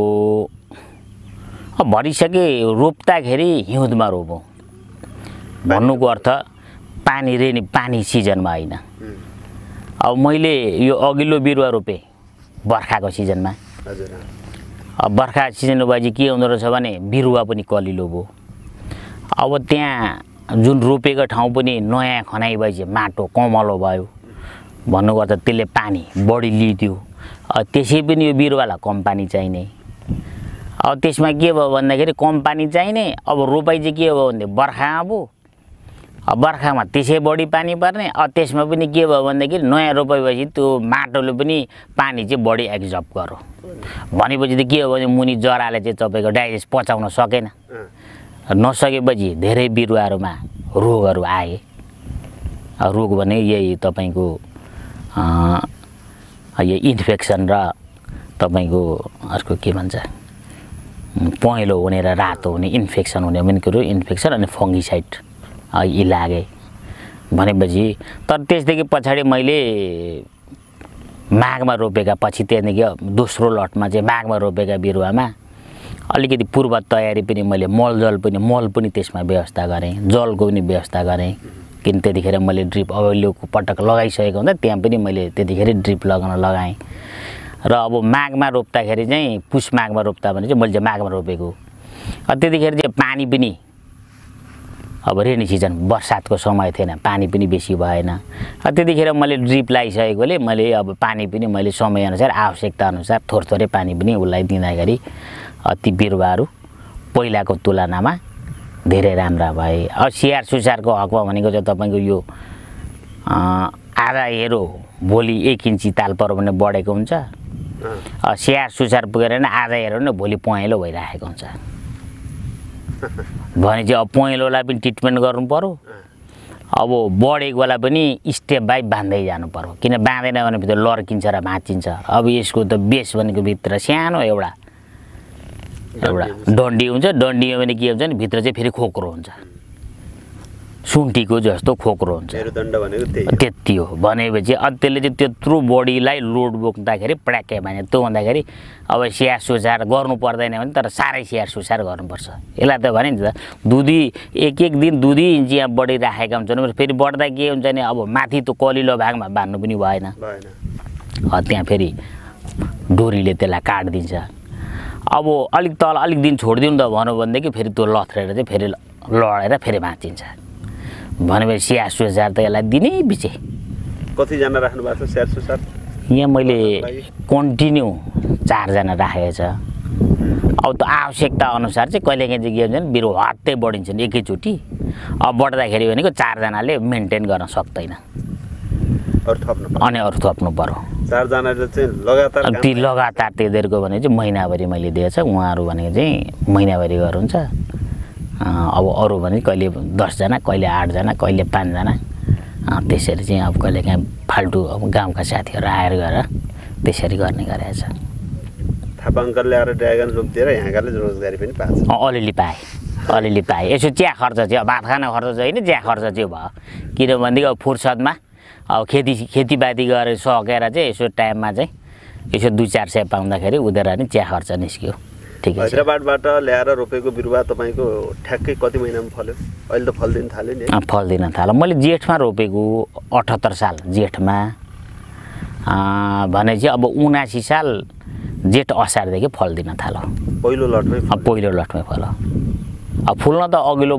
भरिसके रोप्दाखेरि हिउँदमा रोपौँ भन्नुको अर्थ पानी सिजनमा होइन। अब मैले यो अघिल्लो बिरुवा रोपेँ बर्खाको सिजनमा। अब बर्खा सिजनमा भएपछि के हुँदो रहेछ भने बिरुवा पनि कलिलो भयो। अब त्यहाँ जुन रोपेको ठाउँ पनि नयाँ खनाइ भएपछि माटो कमलो भयो भन्नुको अर्थ त्यसले पानी बढी लिइदियो। त्यसै पनि यो बिरुवालाई कम पानी चाहिने। अब त्यसमा के भयो भन्दाखेरि कम पानी चाहिने, अब रोपाइ चाहिँ के भयो भने बर्खा अब बर्खामा त्यसै बढी पानी पर्ने। अब त्यसमा पनि के भयो भन्दाखेरि नयाँ रोपाइ भएपछि त्यो माटोले पनि पानी चाहिँ बढी एब्जर्ब गर्यो भनेपछि त के हो भने मुनि जराले चाहिँ तपाईँको डाइजेस्ट पचाउन सकेन। नसकेपछि धेरै बिरुवाहरूमा रोगहरू आए। रोग भने यही तपाईँको यो इन्फेक्सन र तपाईँको अर्को के भन्छ पहेँलो हुने र रातो हुने इन्फेक्सन हुने पनि कुरो, इन्फेक्सन अनि फङ्गिसाइड यी लागे भनेपछि। तर त्यसदेखि पछाडि मैले माघमा रोपेका, पछि त्यहाँदेखि दोस्रो लटमा चाहिँ माघमा रोपेका बिरुवामा अलिकति पूर्व तयारी पनि मैले मल पनि त्यसमा व्यवस्था गरेँ, जलको पनि व्यवस्था गरेँ। किन त्यतिखेर मैले ड्रिप अघिल्लो पटक लगाइसकेको हुँदा त्यहाँ पनि मैले त्यतिखेर ड्रिप लगाएँ। र अब माघमा रोप्दाखेरि चाहिँ पुष माघमा रोप्दा भने चाहिँ मैले चाहिँ माघमा रोपेको। त्यतिखेर चाहिँ पानी पनि अब रेनी सिजन बर्सातको समय थिएन, पानी पनि बेसी भएन। त्यतिखेर मैले ड्रिप लगाइसकेकोले मैले अब पानी पनि मैले समयअनुसार आवश्यकता अनुसार थोरै पानी पनि उसलाई दिँदाखेरि ती बिरुवाहरू पहिलाको तुलनामा धेरै राम्रा भए। अब स्याहार सुसारको हकमा भनेको चाहिँ तपाईँको यो आधा हेरो भोलि 1 इन्ची ताल पर्यो भने बढेको हुन्छ। स्याहार सुसार पुगेर नै आधा हेरो नै भोलि पहेँलो भइरहेको हुन्छ भने चाहिँ अब पहेँलोलाई पनि ट्रिटमेन्ट गर्नु पर्यो। अब बढेकोलाई पनि स्टेप बाई बाँध्दै जानु पर्यो, किन बाँधेन भने भित्र लर्किन्छ र भाँचिन्छ। अब यसको त बेस भनेको भित्र सानो एउटा डन्डी हुन्छ। डन्डीमा पनि के हुन्छ भने भित्र चाहिँ फेरि खोक्रो हुन्छ, सुन्टीको जस्तो खोक्रो हुन्छ। त्यति हो भनेपछि त्यसले चाहिँ त्यत्रो बडीलाई लोड बोक्दाखेरि प्र्याक्कै भने त्यो भन्दाखेरि अब स्याहार सुसार गर्नु पर्दैन भने तर साह्रै स्याहार सुसार गर्नुपर्छ। यसलाई त भने नि त दुधी एक दिन 2 इन्च यहाँ बढिराखेका हुन्छन्, फेरि बढ्दा के हुन्छ भने अब माथि त्यो कलिलो भागमा बाँध्नु पनि भएन। त्यहाँ फेरि डोरीले त्यसलाई काटिदिन्छ। अब अलिक तल अलिक दिन छोडिदिउँ त भनौँ भनेदेखि फेरि त्यो लथरेर चाहिँ फेरि लडेर फेरि भाँचिन्छ भनेपछि स्याहार सुसार त यसलाई दिनै बिचे। कतिजना राख्नु भएको छ स्याहार सुसार? यहाँ मैले कन्टिन्यू 4 जना राखेको छ। अब त्यो आवश्यकता अनुसार चाहिँ कहिलेकाहीँ चाहिँ के हुन्छ भने बिरुवा हट्टै बढिन्छन् एकैचोटि। अब बढ्दाखेरि भनेको 4 जनाले मेन्टेन गर्न सक्दैन, अनि अरू थप्नु पर्यो। 4 जनाले चाहिँ लगातार ती लगातार तिनीहरूको भने चाहिँ महिनाभरि मैले दिएछ, उहाँहरू भनेको चाहिँ महिनाभरि गर्नुहुन्छ। अब अरू भने कहिले 10 जना, कहिले 8 जना, कहिले 5 जना, त्यसरी चाहिँ अब कहिलेकाहीँ फाल्टु अब गाउँका साथीहरू आएर गरेर त्यसरी गर्ने गरेछ। थापा अङ्कलले आएर ड्रागन रोपिदिएर यहाँकाले रोजगारी पनि पाएछ। अलिअलि पाएँ। यसो चिया खर्च चाहिँ भात खाना खर्च चाहिँ होइन, चिया खर्च चाहिँ भयो। किनभनेदेखि अब फुर्सदमा अब खेतीपाती गरेर सकेर चाहिँ यसो टाइममा चाहिँ यसो 2-4 सय पाउँदाखेरि उनीहरू नि चिया खर्च निस्क्यो। ठिकै छ। हैदराबादबाट ल्याएर रोपेको बिरुवा तपाईँको ठ्याक्कै कति महिनामा फल्यो? अहिले त फल्दिन थाल्यो नि। फल्दिन थाल्यो। मैले जेठमा रोपेको 78 साल जेठमा भने चाहिँ अब 79 साल जेठ असारदेखि फल्दिन थाल्यो। पहिलो लटमै फल्यो। अब फुल्न त अघिल्लो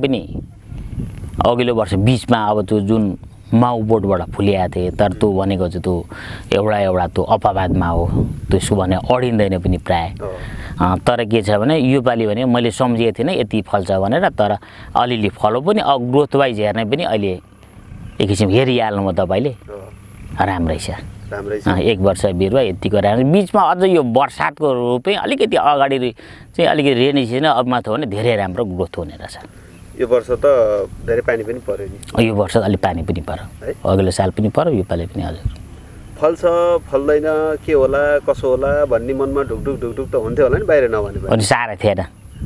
वर्ष बिचमा अब त्यो जुन माउ बोटबाट फुलिएको थिए, तर त्यो भनेको चाहिँ त्यो एउटा त्यो अपवादमा हो, त्यसो भने अडिँदैन पनि प्राय। तर के छ भने योपालि भने मैले सम्झेको थिइनँ यति फल्छ भनेर, तर अलिअलि फलो पनि अब ग्रोथ वाइज हेर्ने पनि अहिले एक किसिम हेरिहाल्नु तपाईँले राम्रै छ। 1 वर्ष बिरुवा यतिको राम्रो। बिचमा अझ यो बर्सातको रूपै अलिकति अगाडि चाहिँ अलिकति रेनी सिजन अबमा थियो भने धेरै राम्रो ग्रोथ हुने रहेछ। यो वर्ष त धेरै पानी पनि पर्यो नि। यो वर्ष अलि पानी पनि पर्यो, अघिल्लो साल पनि पर्यो, योपालि पनि हजुर। फल्छ फल्दैन के होला कसो होला भन्ने मनमा ढुकढुक त हुन्थ्यो होला नि बाहिर नभने पनि साह्रै थिएन।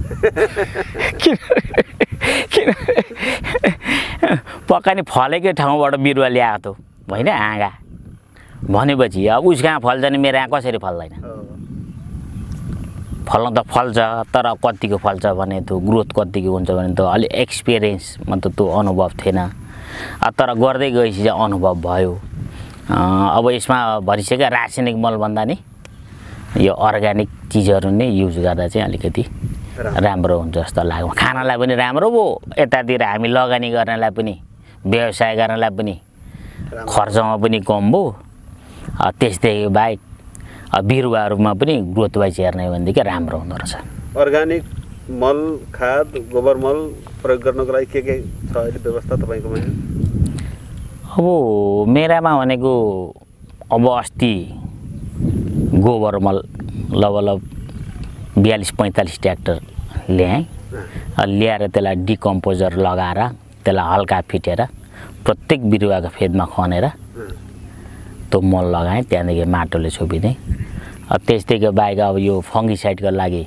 पक्का नि फलेकै ठाउँबाट बिरुवा ल्याएको त होइन हाँगा भनेपछि अब उस कहाँ फल्छ नि मेरो यहाँ कसरी फल्दैन? फल्न त फल्छ, तर कतिको फल्छ भने त्यो ग्रोथ कतिको हुन्छ भने त अलि एक्सपिरियन्समा त त्यो अनुभव थिएन, तर गर्दै गएपछि चाहिँ अनुभव भयो। अब यसमा भरिसक्यो रासायनिक मलभन्दा नि यो अर्ग्यानिक चिजहरू नै युज गर्दा चाहिँ अलिकति राम्रो हुन्छ जस्तो लाग्यो। खानालाई पनि राम्रो भयो, यतातिर हामी लगानी गर्नलाई पनि व्यवसाय गर्नलाई पनि खर्चमा पनि कम भयो। त्यस्तै बाहेक बिरुवाहरूमा पनि ग्रोथ वाइज हेर्ने भनेदेखि राम्रो हुँदो रहेछ। अर्ग्यानिक मल खाद गोबर मल प्रयोग गर्नको लागि के छ अहिले व्यवस्था तपाईँकोमा? अब मेरामा भनेको अब अस्ति गोबर मल लगभग 42-45 ट्र्याक्टर ल्याएँ। ल्याएर त्यसलाई डिकम्पोजर लगाएर त्यसलाई हल्का फिटेर प्रत्येक बिरुवाको फेदमा खनेर त्यो मल लगाएँ, त्यहाँदेखि माटोले छोपिदिएँ। त्यस्तैको बाहेक अब यो फङ्गिसाइडको लागि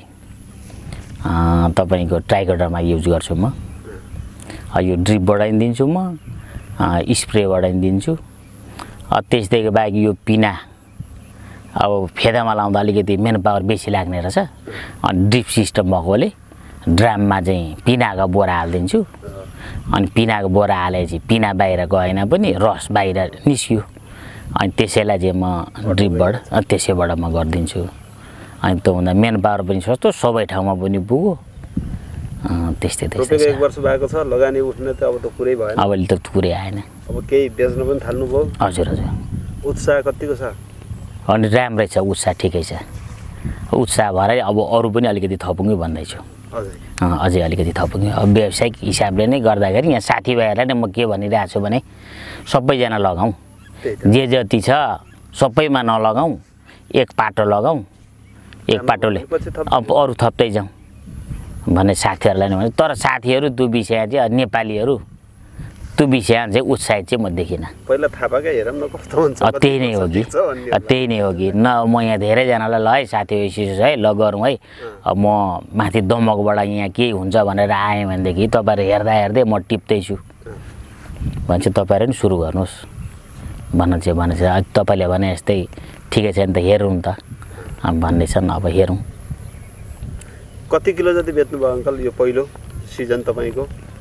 तपाईँको ट्राइकोडर्मा युज गर्छु म। यो ड्रिपबाट पनि दिन्छु म, स्प्रेबाट पनि दिन्छु। त्यस्तैको बाहेक यो पिना अब फेदामा लाउँदा अलिकति मेन पावर बेसी लाग्ने रहेछ, अनि ड्रिप सिस्टम भएकोले ड्राममा चाहिँ पिनाको बोरा हालिदिन्छु। अनि पिनाको बोरा हालेपछि पिना बाहिर गएन पनि रस बाहिर निस्क्यो, अनि त्यसैलाई चाहिँ म ड्रिपबाट त्यसैबाट म गरिदिन्छु। अनि त्यो हुँदा मेन पावर पनि सस्तो, सबै ठाउँमा पनि पुग्यो। त्यस्तै 1 वर्ष भएको छ, लगानी उठ्ने त अब त कुरै भएन। अब अहिले त कुरै आएन। अब केही बेच्न पनि थाल्नुभयो? हजुर। उत्साह कतिको छ? अनि राम्रै छ, उत्साह ठिकै छ। उत्साह भएर अब अरू पनि अलिकति थपौँ भन्दैछु। अझै अलिकति थपौँ। अब व्यावसायिक हिसाबले नै गर्दाखेरि यहाँ साथीभाइहरूलाई नै म के भनिरहेको छु भने सबैजना लगाउँ, जे जति छ सबैमा नलगाउँ, एक पाटो लगाउँ, एक पाटोले अब अरू थप्दै जाउँ भन्ने साथीहरूलाई नै भने। तर साथीहरू त्यो विषय चाहिँ नेपालीहरू त्यो विषय चाहिँ उत्साहित चाहिँ म देखिनँ। पहिला थापाकै हेरौँ न कस्तो हुन्छ। त्यही नै हो कि न म यहाँ धेरैजनालाई ल है साथी यसो है ल गरौँ है, अब म माथि दमकबाट यहाँ के हुन्छ भनेर आएँ भनेदेखि तपाईँहरू हेर्दै म टिप्दैछु भन्छ, तपाईँहरू पनि सुरु गर्नुहोस् भन्न चाहिँ तपाईँले भने यस्तै ठिकै छ नि त हेरौँ त भन्दैछन्। अब हेरौँ। कति किलो जति बेच्नुभयो अङ्कल यो पहिलो सिजन तपाईँको?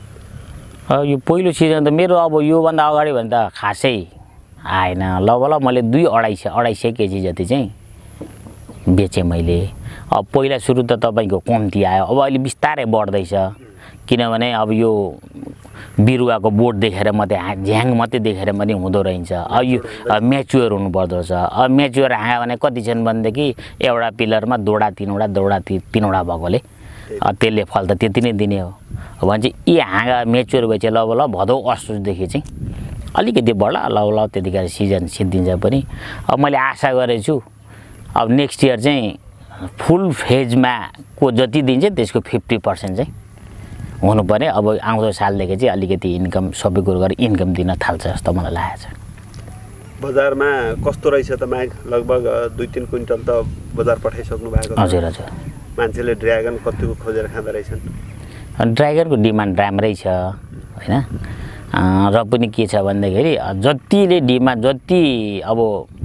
यो पहिलो सिजन त मेरो अब योभन्दा अगाडि भने त खासै आएन। लगभग मैले 200-250 केजी जति चाहिँ बेचेँ मैले। अब पहिला सुरु त तपाईँको कम्ती आयो, अब अहिले बिस्तारै बढ्दैछ। किनभने अब यो बिरुवाको बोट देखेर मात्रै झ्याङ मात्रै देखेर पनि हुँदो रहेछ। अब यो म्याच्योर हुनुपर्दो रहेछ। अब म्याच्योर हाँगा भने कति छन् भनेदेखि एउटा पिलरमा दोडा तीनवटा भएकोले त्यसले फल त त्यति नै दिने हो भने चाहिँ यी हाँगा म्याच्योर भएपछि ल भदौ असोजदेखि चाहिँ अलिकति बढ्ला ल त्यतिखेर सिजन सिद्धिन्छ पनि। अब मैले आशा गरेछु अब नेक्स्ट इयर चाहिँ फुल फेजमा को जति दिन्छ त्यसको 50% चाहिँ हुनु पर्यो। अब आउँदो सालदेखि चाहिँ अलिकति इन्कम सबै कुरो गरेर इन्कम दिन थाल्छ जस्तो मलाई लागेको छ। बजारमा कस्तो रहेछ त माग? लगभग 2-3 क्विन्टल त बजार पठाइसक्नु भएको छ। हजुर मान्छेले ड्र्यागन कतिको खोजेर खाँदो रहेछन्? ड्र्यागनको डिमान्ड राम्रै छ होइन। र पनि के छ भन्दाखेरि जतिले डिमान्ड जति अब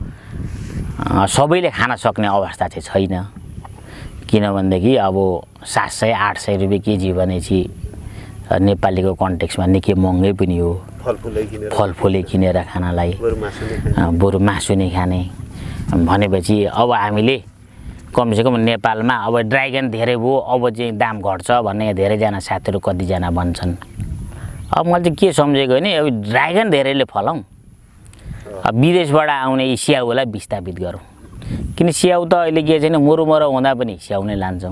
सबैले खान सक्ने अवस्था चाहिँ छैन। किनभनेदेखि अब 700-800 रुपियाँ केजी भनेपछि नेपालीको कन्टेक्समा निकै महँगै पनि हो। फलफुलै किनेर खानलाई बरु मासु नै खाने भनेपछि अब हामीले कमसेकम नेपालमा अब ड्र्यागन धेरै भयो अब चाहिँ दाम घट्छ भन्ने धेरैजना साथीहरू कतिजना भन्छन्। अब मैले चाहिँ के सम्झेको भने अब ड्र्यागन धेरैले फलाउँ, अब विदेशबाट आउने यी स्याउलाई विस्थापित गरौँ। किन स्याउ त अहिले के छैन मरौ हुँदा पनि स्याउ नै लान्छौँ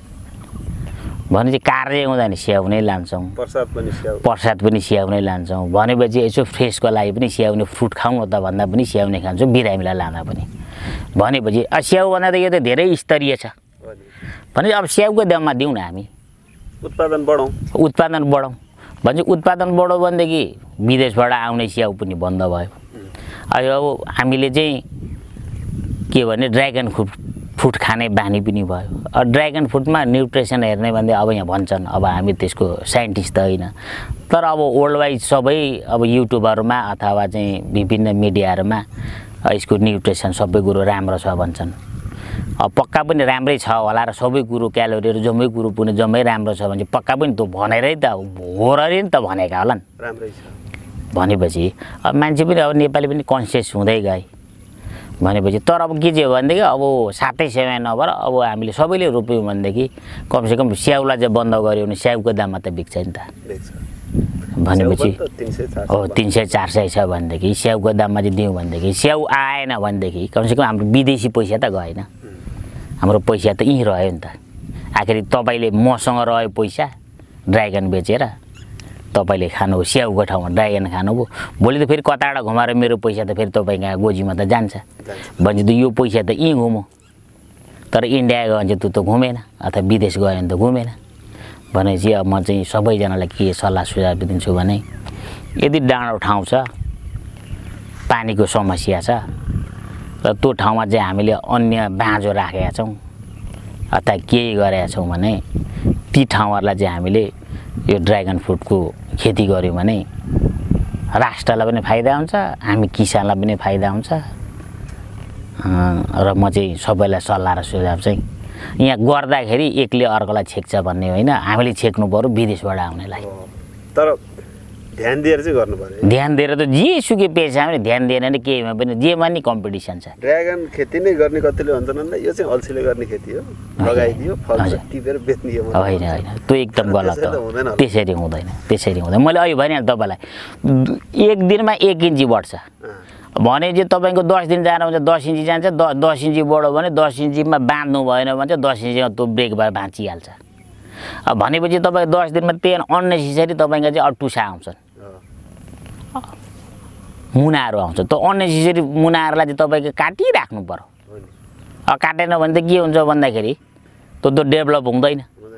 भने चाहिँ कार्य हुँदा नि स्याउ नै लान्छौँ, प्रसाद पनि स्याउ नै लान्छौँ भनेपछि यसो फ्रेसको लागि पनि स्याउ नै फ्रुट खाउँ त भन्दा पनि स्याउ नै खान्छौँ बिरामीलाई लाँदा पनि। भनेपछि स्याउ भन्दा त यो त धेरै स्तरीय छ भने अब स्याउको दाममा दिउँ न हामी, उत्पादन बढाउँ भने उत्पादन बढाउँ भनेदेखि विदेशबाट आउने स्याउ पनि बन्द भयो। अब हामीले चाहिँ के भने ड्र्यागन फ्रुट खाने बानी पनि भयो। अब ड्र्यागन फ्रुटमा न्युट्रिसन हेर्ने भन्दै अब यहाँ भन्छन्, अब हामी त्यसको साइन्टिस्ट त होइन तर अब वर्ल्ड वाइड सबै अब युट्युबहरूमा अथवा चाहिँ विभिन्न मिडियाहरूमा यसको न्युट्रिसन सबै कुरो राम्रो छ भन्छन्। अब पक्का पनि राम्रै छ होला र सबै कुरो क्यालोरीहरू जम्मै कुरो पनि जम्मै राम्रो छ भने पक्का पनि त भनेरै त हो र नि त भनेका होला नि राम्रै छ भनेपछि अब मान्छे पनि अब नेपाली पनि कन्सियस हुँदै गए भनेपछि। तर अब के चाहिँ हो भनेदेखि अब सातै सेवा नभएर अब हामीले सबैले रोप्यौँ भनेदेखि कमसेकम स्याउलाई चाहिँ बन्द गऱ्यो भने स्याउको दाममा त बिक्छ नि त भनेपछि हो 300-400 छ भनेदेखि स्याउको दाममा चाहिँ दिउँ भनेदेखि स्याउ आएन भनेदेखि कमसेकम हाम्रो विदेशी पैसा त गएन, हाम्रो पैसा त यहीँ रह्यो नि त। आखिर तपाईँले मसँग रह्यो पैसा ड्र्यागन बेचेर तपाईँले खानु स्याउको ठाउँमा ड्र्यागन खानुभयो, भोलि त फेरि कताबाट घुमाएर मेरो पैसा त फेरि तपाईँको गोजीमा त जान्छ भने त यो पैसा त यहीँ घुमो। तर इन्डिया गयो भने चाहिँ त घुमेन अथवा विदेश गयो भने त घुमेन भनेपछि अब म चाहिँ सबैजनालाई के सल्लाह सुझाव दिन्छु भने यदि डाँडो ठाउँ छ पानीको समस्या छ र त्यो ठाउँमा चाहिँ हामीले अन्य बाँझो राखेका छौँ अथवा केही गरेका छौँ भने ती ठाउँहरूलाई चाहिँ हामीले यो ड्र्यागन फ्रुटको खेती गऱ्यौँ भने राष्ट्रलाई पनि फाइदा हुन्छ, हामी किसानलाई पनि फाइदा हुन्छ। र म चाहिँ सबैलाई सल्लाह र सुझाव चाहिँ यहाँ गर्दाखेरि एकले अर्कोलाई छेक्छ भन्ने होइन, हामीले छेक्नु पर्यो विदेशबाट आउनेलाई। तर ध्यान दिएर चाहिँ गर्नु पर्यो, ध्यान दिएर त जेसुकै पेसा पनि ध्यान दिएन भने केहीमा पनि जेमा नि कम्पिटिसन छ। ड्र्यागन खेती नै गर्ने कतिले भन्छन् यो चाहिँ अल्छीले गर्ने खेती हो, लगाइदियो फल टिपेर बेच्ने हो। होइन त्यो एकदम गलत हो, त्यसरी हुँदैन। मैले अहिले भनिहालेँ तपाईँलाई 1 दिनमा 1 इन्ची बढ्छ भने चाहिँ तपाईँको 10 दिन जानु भने 10 इन्ची जान्छ, 10 इन्ची बढ्यो भने 10 इन्चीमा बाँध्नु भएन भने चाहिँ 10 इन्चीमा त्यो ब्रेक भएर भाँचिहाल्छ। भनेपछि तपाईँ 10 दिनमा त्यही अननेसेसरी तपाईँको चाहिँ अटुसा आउँछन्, मुनाहरू आउँछ। त्यो अननेसेसरी मुनाहरूलाई चाहिँ तपाईँको काटिराख्नु पर्यो। काटेन भने त के हुन्छ भन्दाखेरि त्यो त डेभलप हुँदैन,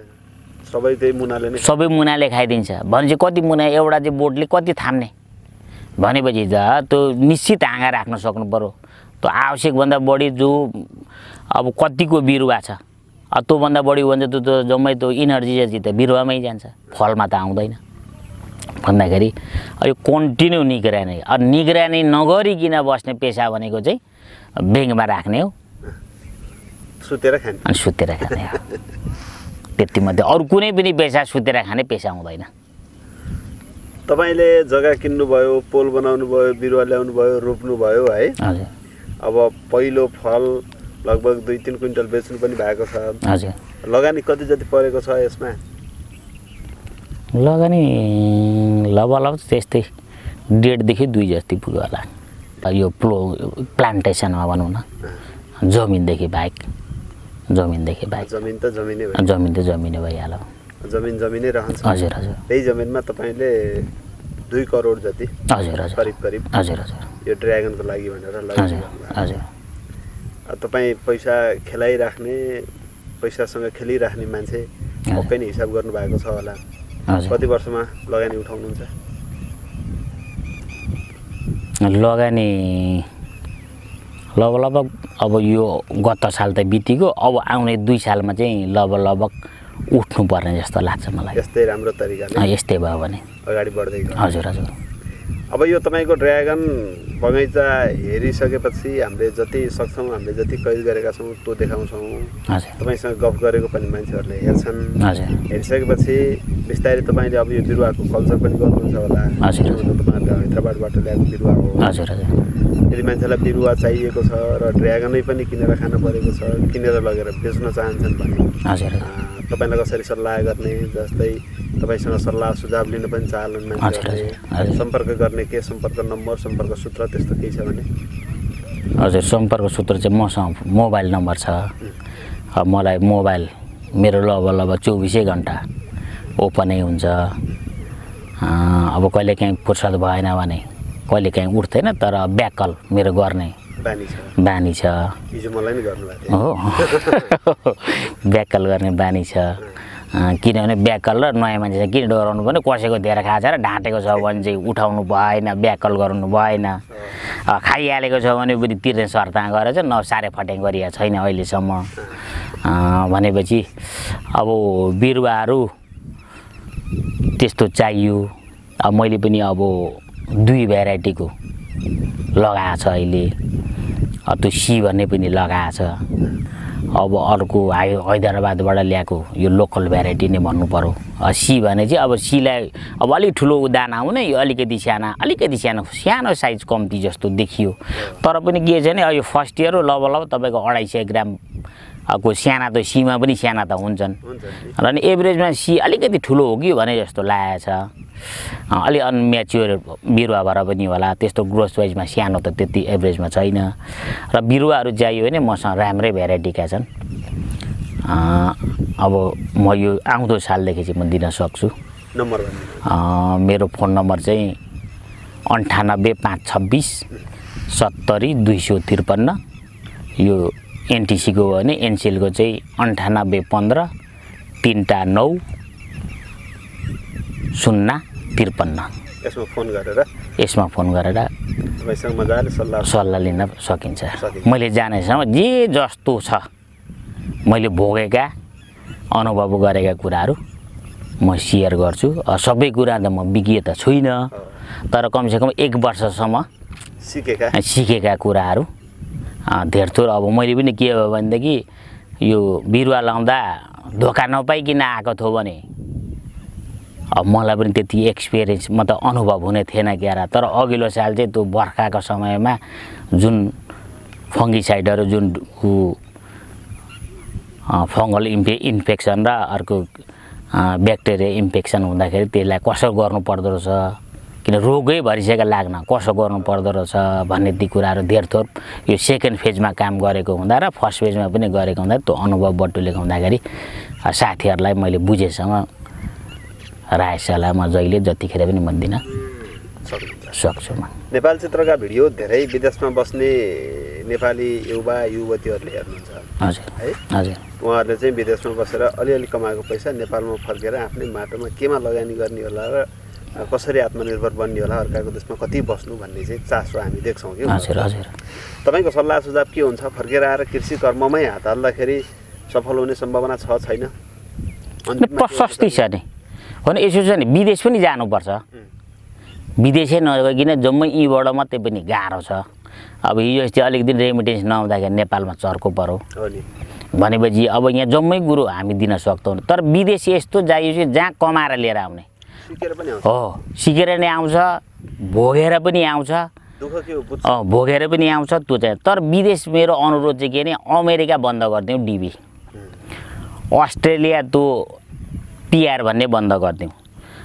सबै मुनाले खाइदिन्छ भनेपछि कति मुना एउटा चाहिँ बोटले कति थाम्ने भनेपछि त्यो निश्चित हाँगा राख्न सक्नु पर्यो। त्यो आवश्यकभन्दा बढी जो अब कतिको बिरुवा छ त्योभन्दा बढी हो भने त्यो जम्मै त्यो इनर्जी चाहिँ त बिरुवामै जान्छ, फलमा त आउँदैन भन्दाखेरि यो कन्टिन्यू निगरानी नगरिकन बस्ने पेसा भनेको चाहिँ ब्याङ्कमा राख्ने हो, सुतेर खाने हो त्यति मात्रै। अरू कुनै पनि पेसा सुतेर खाने पेसा हुँदैन। तपाईँले जग्गा किन्नुभयो, पोल बनाउनु भयो, बिरुवा ल्याउनु भयो, रोप्नु भयो है। हजुर। अब पहिलो फल लगभग 2-3 क्विन्टल बेच्नु पनि भएको छ। हजुर। लगानी कति जति परेको छ यसमा? लगानी लगभग त्यस्तै 1.5 देखि 2 जति पुग्यो होला यो प्लान्टेसनमा भनौँ न जमिनदेखि बाहेक जमिन त जमिनै भइहाल्यो जमिनै रहन्छ हजुर हजुर त्यही जमिनमा तपाईले 2 करोड जति हजुर हजुर करिब हजुर हजुर यो ड्र्यागनको लागि भनेर लगानी हजुर तपाई पैसा खेलाइराख्ने पैसासँग खेलिराख्ने मान्छे पक्कै नै हिसाब गर्नु भएको छ होला कति वर्षमा लगानी उठाउनुहुन्छ लगानी लगभग अब यो गत साल त बितिको अब आउने 2 सालमा चाहिँ लगभग उठ्नु पर्ने जस्तो लाग्छ मलाई यस्तै राम्रो तरिकाले यस्तै भयो भने अगाडि बढ्दै गयो हजुर हजुर अब यो तपाईको ड्र्यागन बगैँचा हेरिसकेपछि हामीले जति सक्छौं हामीले जति कैद गरेका छौं त्यो देखाउँछौं हजुर तपाईसँग गफ गरेको पनि मान्छेहरुले हेर्छन् हजुर हेरिसकेपछि बिस्तारै तपाईले अब यो बिरुवाको कल्चर पनि गर्नुहुन्छ होला हजुर तपाईहरुले हैदराबादबाट ल्याएको बिरुवा हो हजुर हजुर यदि मान्छेलाई बिरुवा चाहिएको छ र ड्र्यागनै पनि किनेर खान परेको छ किनेर लगेर बेच्न चाहन्छन् भने हजुर तपाईलाई कसरी सल्लाह गर्ने जस्तै तपाईसँग सल्लाह सुझाव लिन पनि चाहन्छन् मान्छेहरुले सम्पर्क गर्ने के सम्पर्क नम्बर सम्पर्क सूत्र त्यस्तो केही छ भने हजुर सम्पर्क सूत्र चाहिँ मसँग मोबाइल नम्बर छ मलाई मोबाइल मेरो लगभग 24 घण्टा ओपनै हुन्छ अब कहिले काहीँ फुर्सद भएन भने कहिले काहीँ उठ्दैन तर ब्याकल मेरो गर्ने बानी छ हिजो मलाई नि गर्नु भएको हो ब्याकल गर्ने बानी छ किनभने ब्याकल र नयाँ मान्छे किन डराउनु पनि कसैको धेरै खाछ र ढाँटेको छ भने चाहिँ उठाउनु भएन ब्याकल गर्नु भएन खाइहालेको छ भने पनि तिर्ने सर्ता गरेर चाहिँ सारे फट्याङ गरिएको छैन अहिलेसम्म भनेपछि अब बिरुवाहरू त्यस्तो चाहियो अब मैले पनि अब 2 भेराइटीको लगाएको छ अहिले त्यो सी भन्ने पनि लगाएको छ अब अर्को हैदराबादबाट ल्याएको यो लोकल भेराइटी नै भन्नु पर्यो सी भने चाहिँ अब सीलाई अब अलिक ठुलो दाना आउने यो अलिकति सानो साइज कम्ती जस्तो देखियो तर पनि के छ भने यो फर्स्ट इयर लगभग तपाईको 250 ग्राम को साना त सीमा पनि साना त हुन्छन् र नि एभरेजमा सी अलिकति ठुलो हो कि भने जस्तो लागेको छ अलि अनम्याच्योर बिरुवा भएर पनि होला त्यस्तो ग्रोथ वाइजमा सानो त त्यति एभरेजमा छैन र बिरुवाहरू चाहियो भने मसँग राम्रै भेराइटीका छन् अब म यो आउँदो सालदेखि चाहिँ म दिन सक्छु नम्बर मेरो फोन नम्बर चाहिँ 98526 70253 यो एनटीसी को हो भने एनसीएल को चाहिँ 9815 309 053 यसमा फोन गरेर तपाईसँग मजाले सल्लाह लिन सकिन्छ मैले जानेसम्म जे जस्तो छ मैले भोगेका अनुभव गरेका कुराहरू म शेयर गर्छु सबै कुरा त म विज्ञ त छुइन तर कमसेकम 1 वर्षसम्म सिकेका कुराहरू धेरथोर अब मैले पनि के हो भनेदेखि यो बिरुवा लाउँदा धोका नपाइकिन आएको थियो भने अब मलाई पनि त्यति एक्सपिरियन्स म त अनुभव हुने थिएन क्यारा तर अघिल्लो साल चाहिँ त्यो बर्खाको समयमा जुन फङ्गिसाइडहरु जुन फङ्गल इन्फेक्सन र अर्को ब्याक्टेरिया इन्फेक्सन हुँदाखेरि त्यसलाई कसो गर्नु पर्दो रहेछ किन रोगै भरिसकेका लाग्न कसो गर्नु पर्दो रहेछ भन्ने ती कुराहरू धेरथोर यो सेकेन्ड फेजमा काम गरेको हुँदा र फर्स्ट फेजमा पनि गरेको हुँदा त्यो अनुभव बटुलेको हुँदाखेरि साथीहरुलाई मैले बुझेसँग राय सल्लाह म जहिले जतिखेर पनि म दिन सक्छु म नेपाल चित्रका भिडियो धेरै विदेशमा बस्ने नेपाली युवा युवतीहरुले हेर्नुहुन्छ हजुर है हजुर उहाँहरुले चाहिँ विदेशमा बसेर अलिअलि कमाएको पैसा नेपालमा फर्केर आफ्नै माटोमा केमा लगानी गर्ने होला र कसरी आत्मनिर्भर बन्ने होला अर्काको देशमा कति बस्नु भन्ने चाहिँ चासो हामी देख्छौं के हजुर हजुर तपाईको सल्लाह सुझाव के हुन्छ फर्केर आएर कृषि कर्ममै हात हाल्दाखेरि सफल हुने सम्भावना छ छैन प्रशस्ति छ नि भने यसो छ नि विदेश पनि जानुपर्छ विदेशै नगइकिन जम्मै यीबाट मात्रै पनि गाह्रो छ अब हिजो अस्ति अलिकति रेमिटेन्स नआउँदाखेरि नेपालमा चर्को पर्यो भनेपछि अब यहाँ जम्मै कुरो हामी दिन सक्दैनौँ तर विदेश यस्तो चाहियो चाहिँ जहाँ कमाएर लिएर आउने हो सिकेर नै आउँछ भोगेर पनि आउँछ भोगेर पनि आउँछ त्यो चाहिँ तर विदेश मेरो अनुरोध चाहिँ के नि अमेरिका बन्द गरिदिउँ डिबी अस्ट्रेलिया त्यो पिआर भन्ने बन्द गरिदिउँ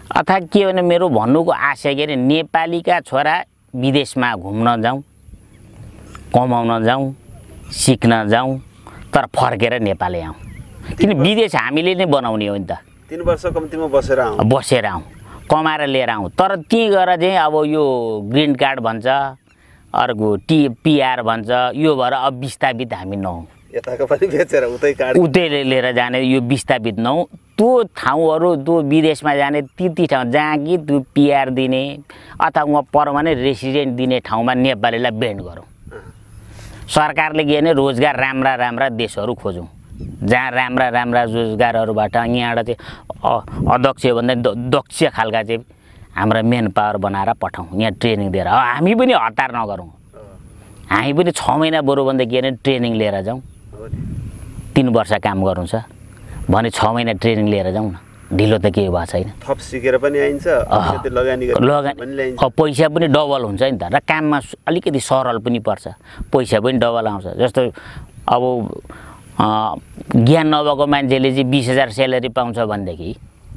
अर्थात् के भने मेरो भन्नुको आशय के अरे नेपालीका छोरा विदेशमा घुम्न जाउँ, कमाउन जाउँ, सिक्न जाउँ, तर फर्केर नेपालै आउँ। किन विदेश हामीले नै बनाउने हो नि त। 3 वर्ष कम्तीमा बसेर आउँ, कमाएर लिएर आउँ। तर त्यहीँ गएर चाहिँ अब यो ग्रिन कार्ड भन्छ, अर्को पिआर भन्छ, यो भएर अब विस्थापित हामी नहौँ। यताको पनि बेचेर उतै लिएर जाने यो विस्थापित नहौँ। त्यो ठाउँहरू त्यो विदेशमा जाने ती ठाउँ जहाँ कि त्यो पिआर दिने अथवा उहाँ पर्मानेन्ट रेसिडेन्ट दिने ठाउँमा नेपालीलाई बेन्ड गरौँ। सरकारले के भने रोजगार राम्रा देशहरू खोजौँ, जहाँ राम्रा रोजगारहरूबाट यहाँबाट चाहिँ अध्यक्ष भन्दा दक्ष खालका चाहिँ हाम्रा मेन पावर बनाएर पठाउँ, यहाँ ट्रेनिङ दिएर। हामी पनि हतार नगरौँ, हामी पनि 6 महिना बरुभन्दा के भने ट्रेनिङ लिएर जाउँ। 3 वर्ष काम गर्नु छ भने 6 महिना ट्रेनिङ लिएर जाउँ न, ढिलो त केही भएको छैन। थप सिकेर पनि आइन्छ, पैसा पनि डबल हुन्छ नि त, र काममा अलिकति सरल पनि पर्छ, पैसा पनि डबल आउँछ। जस्तो अब ज्ञान नभएको मान्छेले चाहिँ 20,000 स्यालेरी पाउँछ भनेदेखि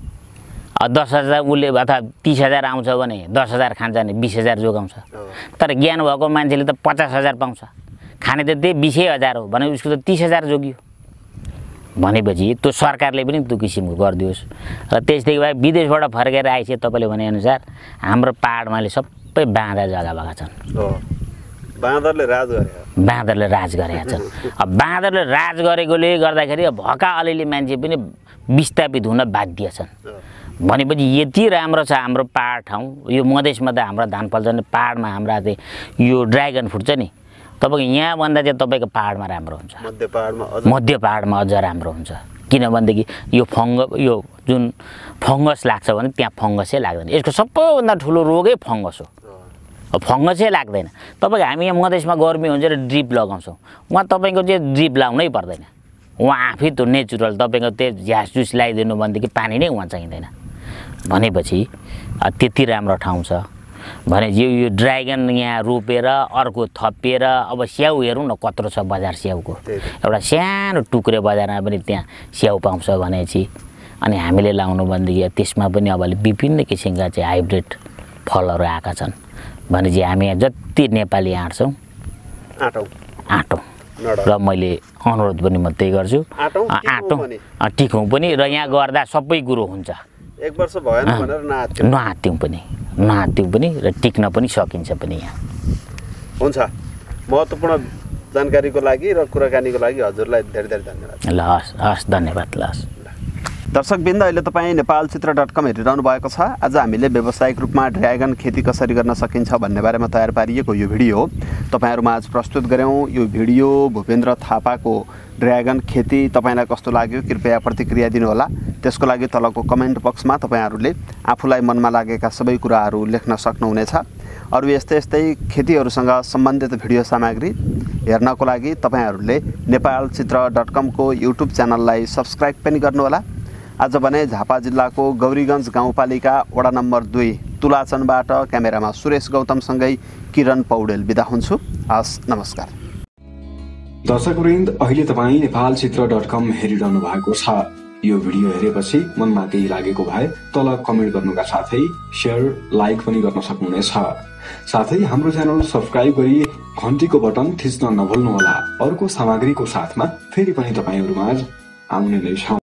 10,000 उसले अथवा 30,000 आउँछ भने 10,000 खान्छ भने 20,000 जोगाउँछ। तर ज्ञान भएको मान्छेले त 50,000 पाउँछ, खाने त त्यही 20,000 हो भने उसको त 30,000 जोगियो। भनेपछि त्यो सरकारले पनि त्यो किसिमको गरिदियोस्। र त्यस्तै भए विदेशबाट फर्केर आइसके तपाईँले भनेअनुसार हाम्रो पाहाडमाले सबै बाँधा जग्गा भएका छन्। बाँदरले राज गरेका छन्। अब बाँदरले राज गरेकोले गर्दाखेरि भएका अलिअलि मान्छे पनि विस्थापित हुन बाध्य छन्। भनेपछि यति राम्रो छ हाम्रो पाहाड ठाउँ। यो मधेसमा त हाम्रो धान फल्छ नि, पाहाडमा हाम्रा चाहिँ यो ड्रागन फ्रुट छ नि, तपाईँको यहाँभन्दा चाहिँ तपाईँको पाहाडमा राम्रो हुन्छ, मध्य पाहाडमा अझ राम्रो हुन्छ। किनभनेदेखि यो जुन फङ्गस लाग्छ भने त्यहाँ फङ्गसै लाग्दैन। यसको सबैभन्दा ठुलो रोगै फङ्गस हो, फङ्गसै लाग्दैन। तपाईँको हामी यहाँ मधेसमा गर्मी हुन्छ र ड्रिप लगाउँछौँ, उहाँ तपाईँको चाहिँ ड्रिप लाउनै पर्दैन, उहाँ आफै त्यो नेचुरल तपाईँको त्यो झ्यास जुस लगाइदिनु भनेदेखि पानी नै उहाँ चाहिँदैन। भनेपछि त्यति राम्रो ठाउँ छ भने यो ड्रागन यहाँ रोपेर अर्को थपिएर अब स्याउ हेरौँ न कत्रो छ बजार स्याउको। एउटा सानो टुक्रे बजारमा पनि त्यहाँ स्याउ पाउँछ भनेपछि अनि हामीले लाउनु भनेदेखि त्यसमा पनि अब विभिन्न किसिमका चाहिँ हाइब्रिड फलहरू आएका छन् भनेपछि हामी यहाँ जति नेपाली आँट्छौँ आँटौँ। र मैले अनुरोध पनि म त्यही गर्छु, आँटौँ टिकौँ पनि, र यहाँ गर्दा सबै कुरो हुन्छ। 1 वर्ष भएन भनेर नआत्यौँ पनि र टिक्न पनि सकिन्छ पनि यहाँ। हुन्छ, महत्त्वपूर्ण जानकारीको लागि र कुराकानीको लागि हजुरलाई धेरै धेरै धन्यवाद। ल हस् धन्यवाद। ल हस् दर्शकवृन्द, अहिले तपाईँ nepalchitra.com हेरिरहनु भएको छ। आज हामीले व्यावसायिक रूपमा ड्र्यागन खेती कसरी गर्न सकिन्छ भन्ने बारेमा तयार पारिएको यो भिडियो तपाईँहरूमा आज प्रस्तुत गऱ्यौँ। यो भिडियो भूपेन्द्र थापाको ड्र्यागन खेती तपाईँलाई कस्तो लाग्यो कृपया प्रतिक्रिया दिनुहोला। त्यसको लागि तलको कमेन्ट बक्समा तपाईँहरूले आफूलाई मनमा लागेका सबै कुराहरू लेख्न सक्नुहुनेछ। अरू यस्तै खेतीहरूसँग सम्बन्धित भिडियो सामग्री हेर्नको लागि तपाईँहरूले nepalchitra.com को युट्युब च्यानललाई सब्स्क्राइब पनि गर्नुहोला। आज भने झापा जिल्लाको गौरीगञ्ज गाउँपालिका वडा नम्बर 2 तुलाचनबाट क्यामेरामा सुरेश गौतमसँगै किरण पौडेल बिदा हुन्छु। हस् नमस्कार। दर्शकवृन्द, अहिले तपाईँ nepalchitra.com हेरिरहनु भएको छ। यो भिडियो हेरेपछि मनमा केही लागेको भए तल कमेन्ट गर्नुका साथै शेयर लाइक पनि गर्न सक्नुहुनेछ। साथै हाम्रो च्यानल सब्स्क्राइब गरी घण्टीको बटन थिच्न नभुल्नुहोला। अर्को सामग्रीको साथमा फेरि पनि तपाईहरुमाझ आउने नै छौं।